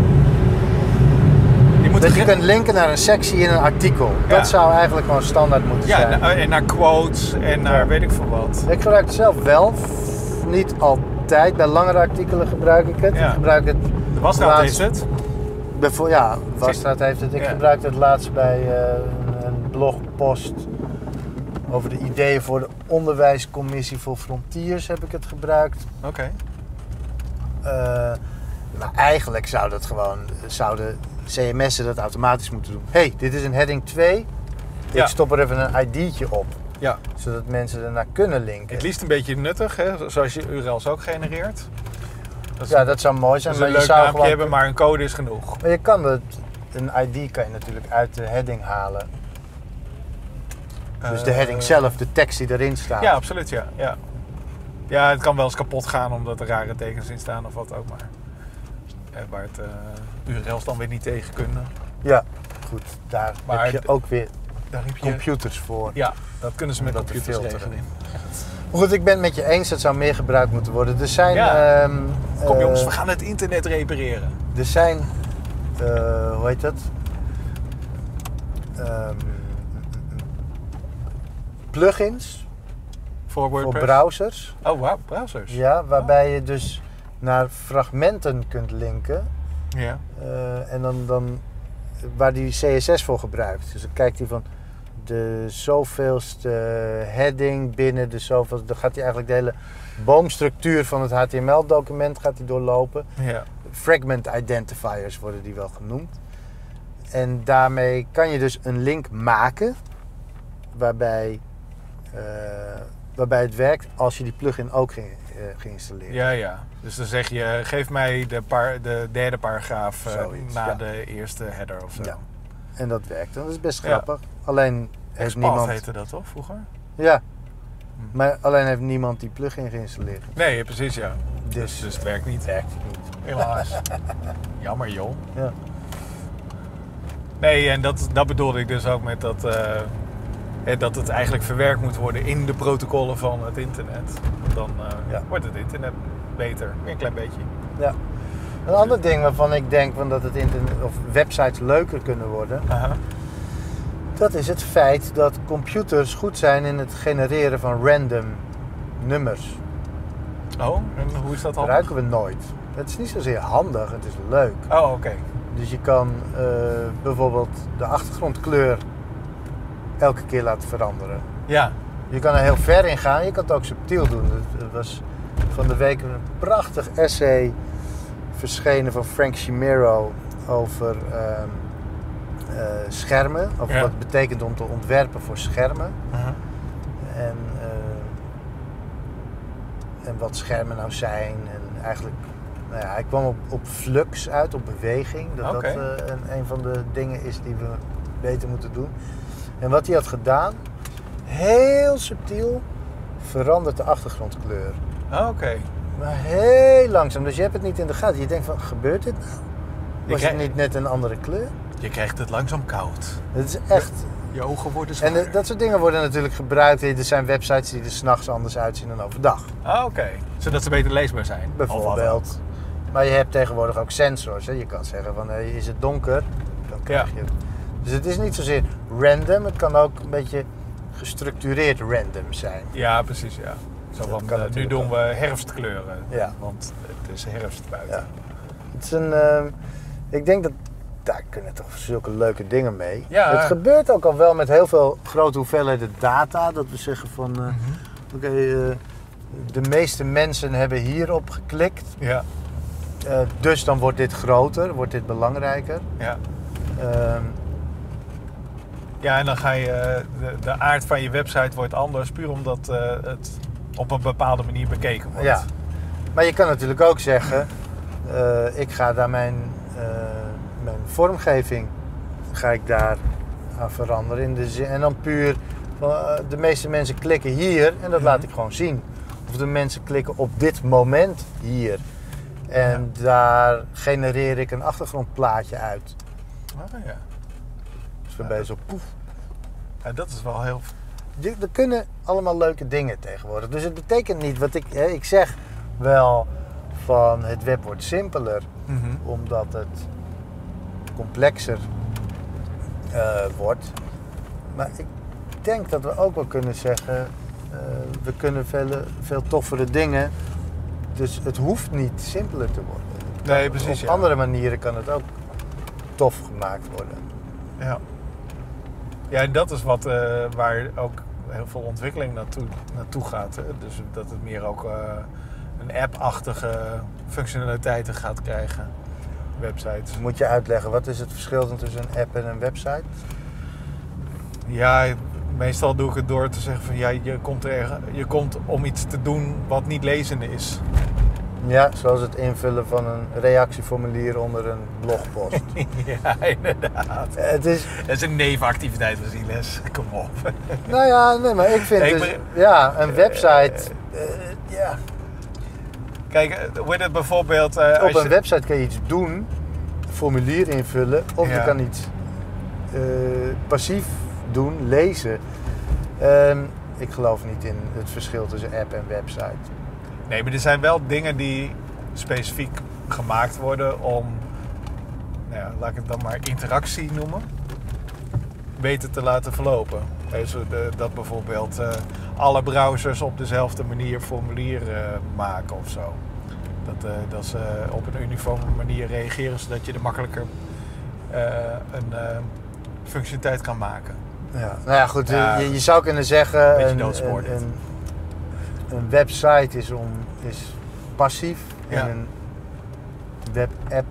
[SPEAKER 1] Je moet
[SPEAKER 2] Dat je
[SPEAKER 1] ge-
[SPEAKER 2] kunt linken naar een sectie in een artikel.
[SPEAKER 1] Ja.
[SPEAKER 2] Dat zou eigenlijk gewoon standaard moeten
[SPEAKER 1] Ja,
[SPEAKER 2] zijn.
[SPEAKER 1] na- en naar quotes en naar
[SPEAKER 2] Ja.
[SPEAKER 1] weet ik veel wat.
[SPEAKER 2] Ik gebruik het zelf wel. f- Niet altijd. Bij langere artikelen gebruik ik het.
[SPEAKER 1] Ja.
[SPEAKER 2] Ik gebruik het
[SPEAKER 1] De Wasstraat
[SPEAKER 2] laatst-
[SPEAKER 1] heeft het.
[SPEAKER 2] bijvo- Ja, Wasstraat heeft het. Ik
[SPEAKER 1] Ja.
[SPEAKER 2] gebruikte het laatst bij uh, een, een blogpost over de ideeën voor de onderwijscommissie voor Frontiers heb ik het gebruikt.
[SPEAKER 1] Oké. Okay.
[SPEAKER 2] Uh, maar eigenlijk zou dat gewoon, zouden C M S'en dat automatisch moeten doen. Hé, hey, dit is een heading twee. Ik
[SPEAKER 1] Ja.
[SPEAKER 2] stop er even een I D'tje op.
[SPEAKER 1] Ja.
[SPEAKER 2] Zodat mensen ernaar kunnen linken.
[SPEAKER 1] Het liefst een beetje nuttig, hè? Zoals je U R L's ook genereert. Dat is,
[SPEAKER 2] Ja, dat zou mooi zijn.
[SPEAKER 1] dat is een
[SPEAKER 2] Maar je,
[SPEAKER 1] leuk
[SPEAKER 2] zou
[SPEAKER 1] naampje
[SPEAKER 2] gewoon,
[SPEAKER 1] hebben, maar een code is genoeg.
[SPEAKER 2] maar je kan het, een I D kan je natuurlijk uit de heading halen. Dus de
[SPEAKER 1] Uh,
[SPEAKER 2] heading zelf, de tekst die erin staat.
[SPEAKER 1] Ja, absoluut, ja. ja. Ja, het kan wel eens kapot gaan omdat er rare tekens in staan of wat ook, maar... Eh, waar het uh, U R L's dan weer niet tegen kunnen.
[SPEAKER 2] Ja, goed. Daar
[SPEAKER 1] Maar
[SPEAKER 2] heb je
[SPEAKER 1] d-
[SPEAKER 2] ook weer
[SPEAKER 1] Daar heb je...
[SPEAKER 2] computers voor.
[SPEAKER 1] Ja, dat kunnen ze met
[SPEAKER 2] Om dat te
[SPEAKER 1] computers
[SPEAKER 2] filteren.
[SPEAKER 1] regelen.
[SPEAKER 2] Maar goed, ik ben het met je eens. Dat zou meer gebruikt moeten worden. Er zijn...
[SPEAKER 1] Ja.
[SPEAKER 2] ehm,
[SPEAKER 1] Kom
[SPEAKER 2] eh,
[SPEAKER 1] jongens, we gaan het internet repareren.
[SPEAKER 2] Er zijn, uh, hoe heet dat? Um, plugins
[SPEAKER 1] Voor
[SPEAKER 2] voor
[SPEAKER 1] WordPress.
[SPEAKER 2] browsers.
[SPEAKER 1] Oh, wauw, browsers.
[SPEAKER 2] Ja, waarbij je dus naar fragmenten kunt linken.
[SPEAKER 1] Ja.
[SPEAKER 2] Uh, en dan, dan waar die C S S voor gebruikt. Dus dan kijkt hij van de zoveelste heading binnen de zoveelste. Dan gaat hij eigenlijk de hele boomstructuur van het H T M L-document gaat hij doorlopen.
[SPEAKER 1] Ja.
[SPEAKER 2] Fragment identifiers worden die wel genoemd. En daarmee kan je dus een link maken waarbij, uh, waarbij het werkt als je die plugin ook ge, uh, geïnstalleerd.
[SPEAKER 1] Ja, ja. Dus dan zeg je, geef mij de, par, de derde paragraaf uh,
[SPEAKER 2] Zoiets,
[SPEAKER 1] na
[SPEAKER 2] ja.
[SPEAKER 1] de eerste header of zo.
[SPEAKER 2] Ja. En dat werkt. Dat is best
[SPEAKER 1] Ja.
[SPEAKER 2] grappig. Alleen heeft
[SPEAKER 1] Expand
[SPEAKER 2] niemand.
[SPEAKER 1] heette dat toch vroeger?
[SPEAKER 2] Ja.
[SPEAKER 1] Hm.
[SPEAKER 2] Maar alleen heeft niemand die plugin geïnstalleerd.
[SPEAKER 1] Nee, precies ja. Dus,
[SPEAKER 2] Dus,
[SPEAKER 1] dus het werkt niet.
[SPEAKER 2] werkt het niet.
[SPEAKER 1] Helaas. Jammer joh.
[SPEAKER 2] Ja.
[SPEAKER 1] Nee, en dat, dat bedoelde ik dus ook met dat, uh, hè, dat het eigenlijk verwerkt moet worden in de protocollen van het internet. Dan uh,
[SPEAKER 2] Ja.
[SPEAKER 1] wordt het internet beter. Weer een klein beetje.
[SPEAKER 2] Ja. Een ander ding waarvan ik denk van dat het internet of websites leuker kunnen worden,
[SPEAKER 1] Aha.
[SPEAKER 2] dat is het feit dat computers goed zijn in het genereren van random nummers.
[SPEAKER 1] Oh, en hoe is dat
[SPEAKER 2] Dat
[SPEAKER 1] al?
[SPEAKER 2] gebruiken we nooit. Het is niet zozeer handig, het is leuk.
[SPEAKER 1] Oh, oké. Okay.
[SPEAKER 2] Dus je kan uh, bijvoorbeeld de achtergrondkleur elke keer laten veranderen.
[SPEAKER 1] Ja.
[SPEAKER 2] Je kan er heel ver in gaan, je kan het ook subtiel doen. Er was van de week een prachtig essay verschenen van Frank Chimero over uh, uh, schermen. Over
[SPEAKER 1] Ja.
[SPEAKER 2] wat het betekent om te ontwerpen voor schermen.
[SPEAKER 1] Uh-huh.
[SPEAKER 2] En, uh, en wat schermen nou zijn. En eigenlijk, nou ja, hij kwam op, op flux uit, op beweging. Dat
[SPEAKER 1] Oké.
[SPEAKER 2] dat uh, een, een van de dingen is die we beter moeten doen. En wat hij had gedaan, heel subtiel, verandert de achtergrondkleur.
[SPEAKER 1] Oh, oké. Okay.
[SPEAKER 2] Maar heel langzaam, dus je hebt het niet in de gaten. Je denkt van, gebeurt dit nou?
[SPEAKER 1] Je
[SPEAKER 2] Was
[SPEAKER 1] krijg-
[SPEAKER 2] het niet net een andere kleur?
[SPEAKER 1] Je krijgt het langzaam koud.
[SPEAKER 2] Het is echt...
[SPEAKER 1] Je ogen worden
[SPEAKER 2] En
[SPEAKER 1] zwaar.
[SPEAKER 2] de- dat soort dingen worden natuurlijk gebruikt. Er zijn websites die er 's nachts anders uitzien dan overdag.
[SPEAKER 1] Ah, oké. Okay. Zodat ze beter leesbaar zijn. Of wat
[SPEAKER 2] Bijvoorbeeld. Maar je hebt tegenwoordig ook sensors. Hè? Je kan zeggen van, hey, is het donker? Dan krijg
[SPEAKER 1] Ja.
[SPEAKER 2] je het. Dus het is niet zozeer random. Het kan ook een beetje gestructureerd random zijn.
[SPEAKER 1] ook. Ja, precies, ja. Zo
[SPEAKER 2] Dat
[SPEAKER 1] van,
[SPEAKER 2] kan
[SPEAKER 1] uh, nu
[SPEAKER 2] natuurlijk
[SPEAKER 1] doen
[SPEAKER 2] ook.
[SPEAKER 1] we herfstkleuren.
[SPEAKER 2] Ja.
[SPEAKER 1] Want het is herfst buiten.
[SPEAKER 2] Ja. Het is een... Uh, ik denk dat... Daar kunnen toch zulke leuke dingen mee.
[SPEAKER 1] Ja.
[SPEAKER 2] Het gebeurt ook al wel met heel veel grote hoeveelheden data. Dat we zeggen van... Uh,
[SPEAKER 1] Mm-hmm.
[SPEAKER 2] Oké, okay, uh, de meeste mensen hebben hierop geklikt.
[SPEAKER 1] Ja.
[SPEAKER 2] Uh, dus dan wordt dit groter, wordt dit belangrijker.
[SPEAKER 1] Ja.
[SPEAKER 2] Uh,
[SPEAKER 1] Ja, en dan ga je, uh, de, de aard van je website wordt anders, puur omdat uh, het op een bepaalde manier bekeken wordt.
[SPEAKER 2] Ja, maar je kan natuurlijk ook zeggen, uh, ik ga daar mijn, uh, mijn vormgeving ga ik daar aan veranderen. In de zin, en dan puur, uh, de meeste mensen klikken hier en dat mm-hmm. laat ik gewoon zien. Of de mensen klikken op dit moment hier. En ja. daar genereer ik een achtergrondplaatje uit.
[SPEAKER 1] Oh, ja.
[SPEAKER 2] Dus waarbij ja, zo poef.
[SPEAKER 1] Ja, dat is wel heel...
[SPEAKER 2] Er kunnen allemaal leuke dingen tegenwoordig. Dus het betekent niet wat ik... Hè, ik zeg wel van het web wordt simpeler. Mm-hmm. Omdat het complexer uh, wordt. Maar ik denk dat we ook wel kunnen zeggen... Uh, we kunnen veel, veel toffere dingen... Dus het hoeft niet simpeler te worden.
[SPEAKER 1] Nee, precies.
[SPEAKER 2] Op
[SPEAKER 1] ja.
[SPEAKER 2] andere manieren kan het ook tof gemaakt worden.
[SPEAKER 1] Ja. Ja, en dat is wat uh, waar ook heel veel ontwikkeling naartoe, naartoe gaat. Hè? Dus dat het meer ook uh, een app-achtige functionaliteiten gaat krijgen. Websites.
[SPEAKER 2] Moet je uitleggen, wat is het verschil tussen een app en een website?
[SPEAKER 1] Ja, meestal doe ik het door te zeggen van ja, je komt, er, je komt om iets te doen wat niet lezende is.
[SPEAKER 2] Ja, zoals het invullen van een reactieformulier onder een blogpost.
[SPEAKER 1] Ja, inderdaad.
[SPEAKER 2] Het is...
[SPEAKER 1] Dat is een nevenactiviteit van Ziles. Kom op.
[SPEAKER 2] Nou ja, nee, maar ik vind
[SPEAKER 1] nee,
[SPEAKER 2] dus,
[SPEAKER 1] maar,
[SPEAKER 2] ja, een website, uh, uh, ja.
[SPEAKER 1] Kijk, hoe het bijvoorbeeld... Uh,
[SPEAKER 2] Op
[SPEAKER 1] als
[SPEAKER 2] een
[SPEAKER 1] je...
[SPEAKER 2] website kan je iets doen, een formulier invullen, of ja. je kan iets uh, passief doen, lezen. Um, ik geloof niet in het verschil tussen app en website.
[SPEAKER 1] Nee, maar er zijn wel dingen die specifiek gemaakt worden om, nou ja, laat ik het dan maar interactie noemen, beter te laten verlopen. Dat bijvoorbeeld uh, alle browsers op dezelfde manier formulieren uh, maken of zo. Dat, uh, dat ze op een uniforme manier reageren, zodat je er makkelijker uh, een uh, functionaliteit kan maken.
[SPEAKER 2] Ja, nou ja, goed. Ja, je, je zou kunnen zeggen, een, een, een, een website is, om, is passief ja. en een webapp.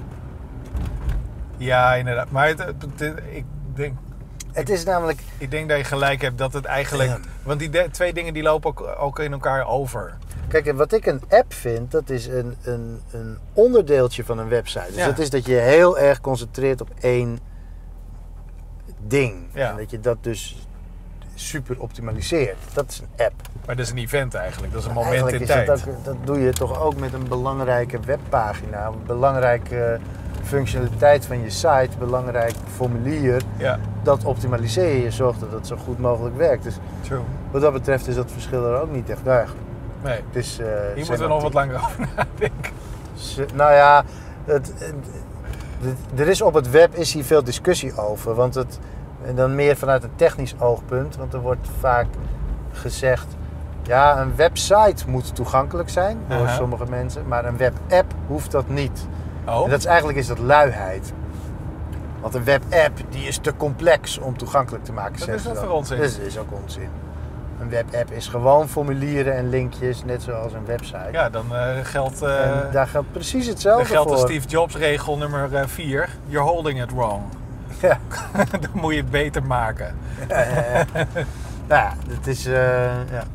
[SPEAKER 1] Ja, inderdaad. Maar het, het, het, ik denk...
[SPEAKER 2] Het is namelijk...
[SPEAKER 1] Ik denk dat je gelijk hebt dat het eigenlijk... Ja. Want die de, twee dingen die lopen ook, ook in elkaar over.
[SPEAKER 2] Kijk, wat ik een app vind, dat is een, een, een onderdeeltje van een website. Dus ja. dat is dat je heel erg concentreert op één ding. Ja. En dat je dat dus super optimaliseert. Dat is een app.
[SPEAKER 1] Maar dat is een event eigenlijk. Dat is een moment
[SPEAKER 2] eigenlijk
[SPEAKER 1] in
[SPEAKER 2] is
[SPEAKER 1] tijd.
[SPEAKER 2] Dat, ook, dat doe je toch ook met een belangrijke webpagina. Een belangrijke functionaliteit van je site. Een belangrijk formulier.
[SPEAKER 1] Ja.
[SPEAKER 2] Dat optimaliseer je. Je zorgt dat het zo goed mogelijk werkt. Dus
[SPEAKER 1] True.
[SPEAKER 2] Wat dat betreft is dat verschil er ook niet echt erg.
[SPEAKER 1] Nee.
[SPEAKER 2] Het is, uh,
[SPEAKER 1] Hier moeten we nog wat langer over nadenken.
[SPEAKER 2] Nou ja, het, het, het, er is op het web is hier veel discussie over. Want het, en dan meer vanuit een technisch oogpunt. Want er wordt vaak gezegd... Ja, een website moet toegankelijk zijn door uh-huh. sommige mensen. Maar een webapp hoeft dat niet.
[SPEAKER 1] Oh.
[SPEAKER 2] En dat is, eigenlijk is dat luiheid. Want een webapp die is te complex om toegankelijk te maken.
[SPEAKER 1] Dat is dat
[SPEAKER 2] dan.
[SPEAKER 1] voor onzin?
[SPEAKER 2] Dat is ook onzin. Een webapp is gewoon formulieren en linkjes, net zoals een website.
[SPEAKER 1] Ja, dan uh, geldt... Uh,
[SPEAKER 2] en daar geldt precies hetzelfde voor.
[SPEAKER 1] Dan geldt de Steve Jobs regel nummer vier. You're holding it wrong.
[SPEAKER 2] Ja.
[SPEAKER 1] Dan moet je het beter maken.
[SPEAKER 2] Ja, ja, ja. Nou ja, het is... Uh, ja.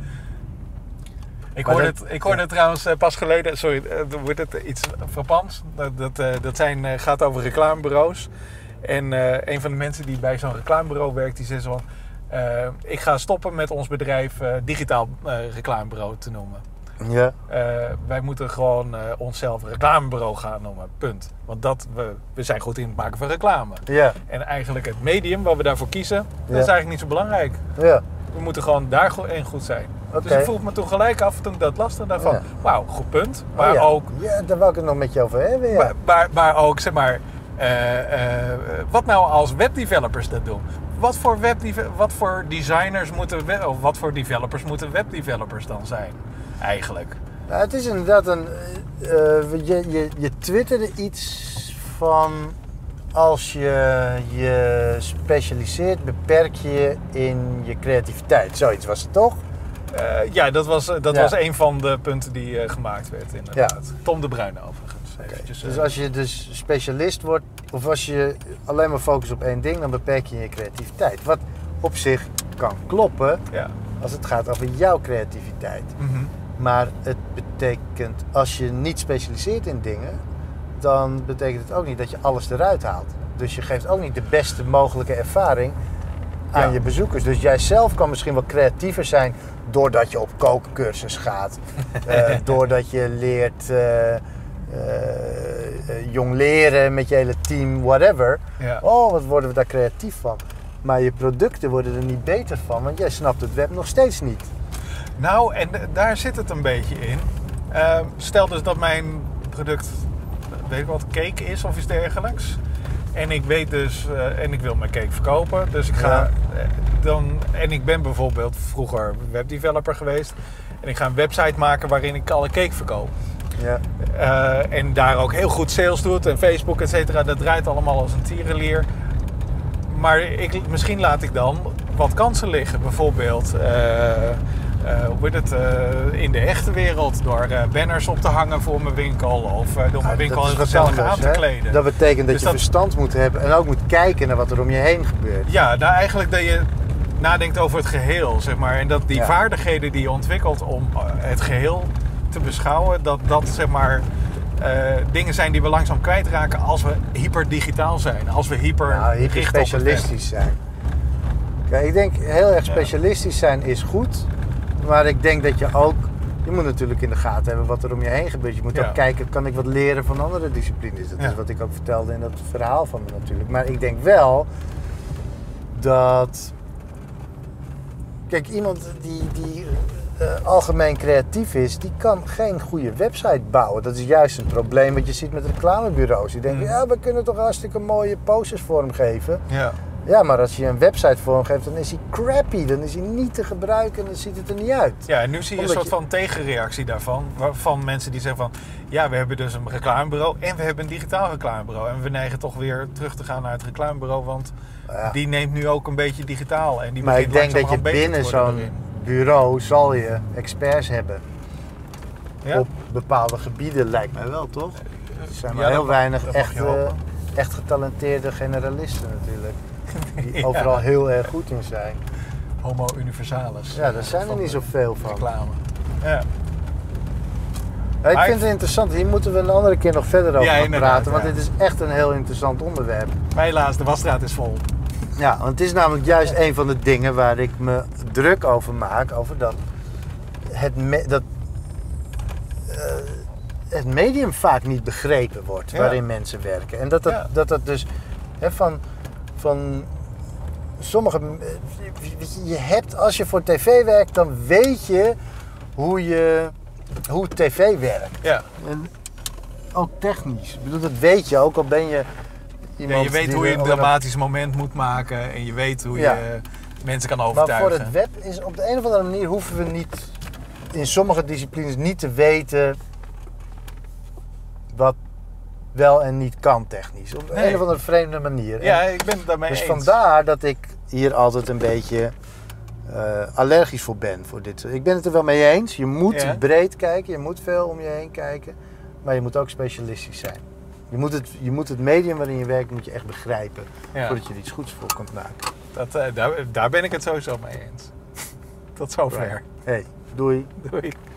[SPEAKER 1] Ik hoorde, dat, het, ik hoorde ja. het trouwens uh, pas geleden... Sorry, uh, wordt het iets frappants. Dat, dat, uh, dat zijn, uh, gaat over reclamebureaus. En uh, een van de mensen die bij zo'n reclamebureau werkt... die zegt zo van... Uh, ik ga stoppen met ons bedrijf uh, digitaal uh, reclamebureau te noemen.
[SPEAKER 2] Ja.
[SPEAKER 1] Uh, wij moeten gewoon uh, onszelf reclamebureau gaan noemen. Punt. Want dat, we, we zijn goed in het maken van reclame.
[SPEAKER 2] Ja.
[SPEAKER 1] En eigenlijk het medium waar we daarvoor kiezen... dat
[SPEAKER 2] ja.
[SPEAKER 1] is eigenlijk niet zo belangrijk.
[SPEAKER 2] Ja.
[SPEAKER 1] We moeten gewoon daarin goed zijn. Okay. Dus ik vroeg me toen gelijk af toen ik dat las. En dacht van, ja. wauw, goed punt. Maar
[SPEAKER 2] oh, ja.
[SPEAKER 1] ook...
[SPEAKER 2] Ja, daar wou ik het nog met je over hebben. Ja.
[SPEAKER 1] Maar, maar, maar ook, zeg maar... Uh, uh, wat nou als webdevelopers dat doen? Wat voor, webdeve- wat voor designers moeten... We- of wat voor developers moeten webdevelopers dan zijn? Eigenlijk.
[SPEAKER 2] Nou, het is inderdaad een... Uh, je, je, je twitterde iets van... Als je je specialiseert, beperk je in je creativiteit. Zoiets was het toch?
[SPEAKER 1] Uh, ja, dat, was, dat ja. was een van de punten die uh, gemaakt werd inderdaad.
[SPEAKER 2] Ja.
[SPEAKER 1] Tom de Bruin overigens.
[SPEAKER 2] Okay. Dus uh, als je dus specialist wordt of als je alleen maar focust op één ding, dan beperk je je creativiteit. Wat op zich kan kloppen
[SPEAKER 1] Ja.
[SPEAKER 2] als het gaat over jouw creativiteit.
[SPEAKER 1] Mhm.
[SPEAKER 2] Maar het betekent, als je niet specialiseert in dingen, dan betekent het ook niet dat je alles eruit haalt. Dus je geeft ook niet de beste mogelijke ervaring aan
[SPEAKER 1] Ja.
[SPEAKER 2] je bezoekers. Dus jij zelf kan misschien wel creatiever zijn doordat je op kookcursus gaat. uh, doordat je leert uh, uh, uh, jong leren met je hele team, whatever.
[SPEAKER 1] Ja.
[SPEAKER 2] Oh, wat worden we daar creatief van. Maar je producten worden er niet beter van, want jij snapt het web nog steeds niet.
[SPEAKER 1] Nou, en d- daar zit het een beetje in. Uh, stel dus dat mijn product, weet ik wat, cake is of iets dergelijks. En ik weet dus, uh, en ik wil mijn cake verkopen. Dus ik ga
[SPEAKER 2] Ja.
[SPEAKER 1] uh, dan, en ik ben bijvoorbeeld vroeger webdeveloper geweest. En ik ga een website maken waarin ik alle cake verkoop.
[SPEAKER 2] Ja.
[SPEAKER 1] Uh, en daar ook heel goed sales doet en Facebook, et cetera. Dat draait allemaal als een tierenlier. Maar ik, misschien laat ik dan wat kansen liggen. Bijvoorbeeld uh, uh, hoe heet het, uh, in de echte wereld. Door uh, banners op te hangen voor mijn winkel. Of uh, door mijn
[SPEAKER 2] Ah,
[SPEAKER 1] winkel
[SPEAKER 2] dat is wat
[SPEAKER 1] gezellig
[SPEAKER 2] anders,
[SPEAKER 1] aan te
[SPEAKER 2] hè?
[SPEAKER 1] kleden.
[SPEAKER 2] Dat betekent dat
[SPEAKER 1] Dus
[SPEAKER 2] je
[SPEAKER 1] dat-
[SPEAKER 2] verstand moet hebben en ook moet kijken naar wat er om je heen gebeurt.
[SPEAKER 1] Ja, nou eigenlijk dat je nadenkt over het geheel, zeg maar. En dat die
[SPEAKER 2] Ja.
[SPEAKER 1] vaardigheden die je ontwikkelt om uh, het geheel te beschouwen, dat dat zeg maar uh, dingen zijn die we langzaam kwijtraken als we hyperdigitaal zijn. Als we hyper
[SPEAKER 2] Nou, hyper
[SPEAKER 1] richten op het web.
[SPEAKER 2] specialistisch zijn. Kijk, ik denk heel erg specialistisch zijn is goed. Maar ik denk dat je ook... Je moet natuurlijk in de gaten hebben wat er om je heen gebeurt. Je moet
[SPEAKER 1] Ja.
[SPEAKER 2] ook kijken, kan ik wat leren van andere disciplines? Dat
[SPEAKER 1] Ja.
[SPEAKER 2] is wat ik ook vertelde in dat verhaal van me natuurlijk. Maar ik denk wel dat... Kijk, iemand die, die uh, algemeen creatief is, die kan geen goede website bouwen. Dat is juist een probleem wat je ziet met reclamebureaus. Die denken,
[SPEAKER 1] Mm.
[SPEAKER 2] ja, we kunnen toch hartstikke mooie posters vormgeven.
[SPEAKER 1] Ja.
[SPEAKER 2] Ja, maar als je een website vormgeeft, dan is hij crappy. Dan is hij niet te gebruiken en dan ziet het er niet uit.
[SPEAKER 1] Ja, en nu zie je
[SPEAKER 2] Omdat
[SPEAKER 1] een soort van tegenreactie daarvan. waar- Van mensen die zeggen van... Ja, we hebben dus een reclamebureau en we hebben een digitaal reclamebureau. En we neigen toch weer terug te gaan naar het reclamebureau. Want
[SPEAKER 2] Ja.
[SPEAKER 1] die neemt nu ook een beetje digitaal. En die
[SPEAKER 2] Maar ik
[SPEAKER 1] begint
[SPEAKER 2] denk dat je
[SPEAKER 1] langzamerhand beter
[SPEAKER 2] binnen
[SPEAKER 1] te worden
[SPEAKER 2] zo'n
[SPEAKER 1] daarin.
[SPEAKER 2] bureau zal je experts hebben.
[SPEAKER 1] Ja?
[SPEAKER 2] Op bepaalde gebieden, lijkt mij wel, toch? Er zijn maar
[SPEAKER 1] Ja,
[SPEAKER 2] heel
[SPEAKER 1] dat mag-
[SPEAKER 2] weinig
[SPEAKER 1] dat mag
[SPEAKER 2] echt,
[SPEAKER 1] je
[SPEAKER 2] eh,
[SPEAKER 1] hopen.
[SPEAKER 2] echt getalenteerde generalisten natuurlijk. Die
[SPEAKER 1] Ja.
[SPEAKER 2] overal heel erg goed in zijn.
[SPEAKER 1] Homo universalis.
[SPEAKER 2] Ja, daar zijn er
[SPEAKER 1] Van
[SPEAKER 2] niet
[SPEAKER 1] de
[SPEAKER 2] zoveel van.
[SPEAKER 1] Reclame. Ja.
[SPEAKER 2] Ja, ik
[SPEAKER 1] Maar
[SPEAKER 2] vind
[SPEAKER 1] ik-
[SPEAKER 2] het interessant. Hier moeten we een andere keer nog verder over
[SPEAKER 1] Ja,
[SPEAKER 2] gaan
[SPEAKER 1] inderdaad,
[SPEAKER 2] praten. Want
[SPEAKER 1] ja.
[SPEAKER 2] dit is echt een heel interessant onderwerp.
[SPEAKER 1] Maar helaas, de wasstraat is vol.
[SPEAKER 2] Ja, want het is namelijk juist een van de dingen waar ik me druk over maak. Over dat het, me- dat, eh, het medium vaak niet begrepen wordt
[SPEAKER 1] Ja.
[SPEAKER 2] waarin mensen werken. En dat dat,
[SPEAKER 1] Ja.
[SPEAKER 2] dat, dat dus hè, van, van sommige... eh, weet je, je hebt, als je voor tv werkt, dan weet je hoe, je, hoe tv werkt.
[SPEAKER 1] Ja.
[SPEAKER 2] En ook technisch. Ik bedoel, dat weet je ook al ben je...
[SPEAKER 1] Ja,
[SPEAKER 2] iemand
[SPEAKER 1] je weet
[SPEAKER 2] die
[SPEAKER 1] hoe je
[SPEAKER 2] er
[SPEAKER 1] een
[SPEAKER 2] al een-
[SPEAKER 1] dramatisch moment moet maken. En je weet hoe
[SPEAKER 2] Ja.
[SPEAKER 1] je mensen kan
[SPEAKER 2] Maar
[SPEAKER 1] overtuigen.
[SPEAKER 2] voor het web is op de een of andere manier hoeven we niet in sommige disciplines niet te weten wat wel en niet kan technisch. Op
[SPEAKER 1] Nee.
[SPEAKER 2] een of andere vreemde manier.
[SPEAKER 1] Ja,
[SPEAKER 2] En
[SPEAKER 1] ik ben het daarmee
[SPEAKER 2] dus
[SPEAKER 1] eens.
[SPEAKER 2] vandaar dat ik hier altijd een beetje eh, allergisch voor ben. Voor dit. Ik ben het er wel mee eens. Je moet
[SPEAKER 1] Ja.
[SPEAKER 2] breed kijken, je moet veel om je heen kijken. Maar je moet ook specialistisch zijn. Je moet het, je moet het medium waarin je werkt moet je echt begrijpen.
[SPEAKER 1] Ja.
[SPEAKER 2] Voordat je er iets goeds voor kunt maken.
[SPEAKER 1] Dat, eh, daar, daar ben ik het sowieso mee eens. Tot zover.
[SPEAKER 2] Hey, doei.
[SPEAKER 1] Doei.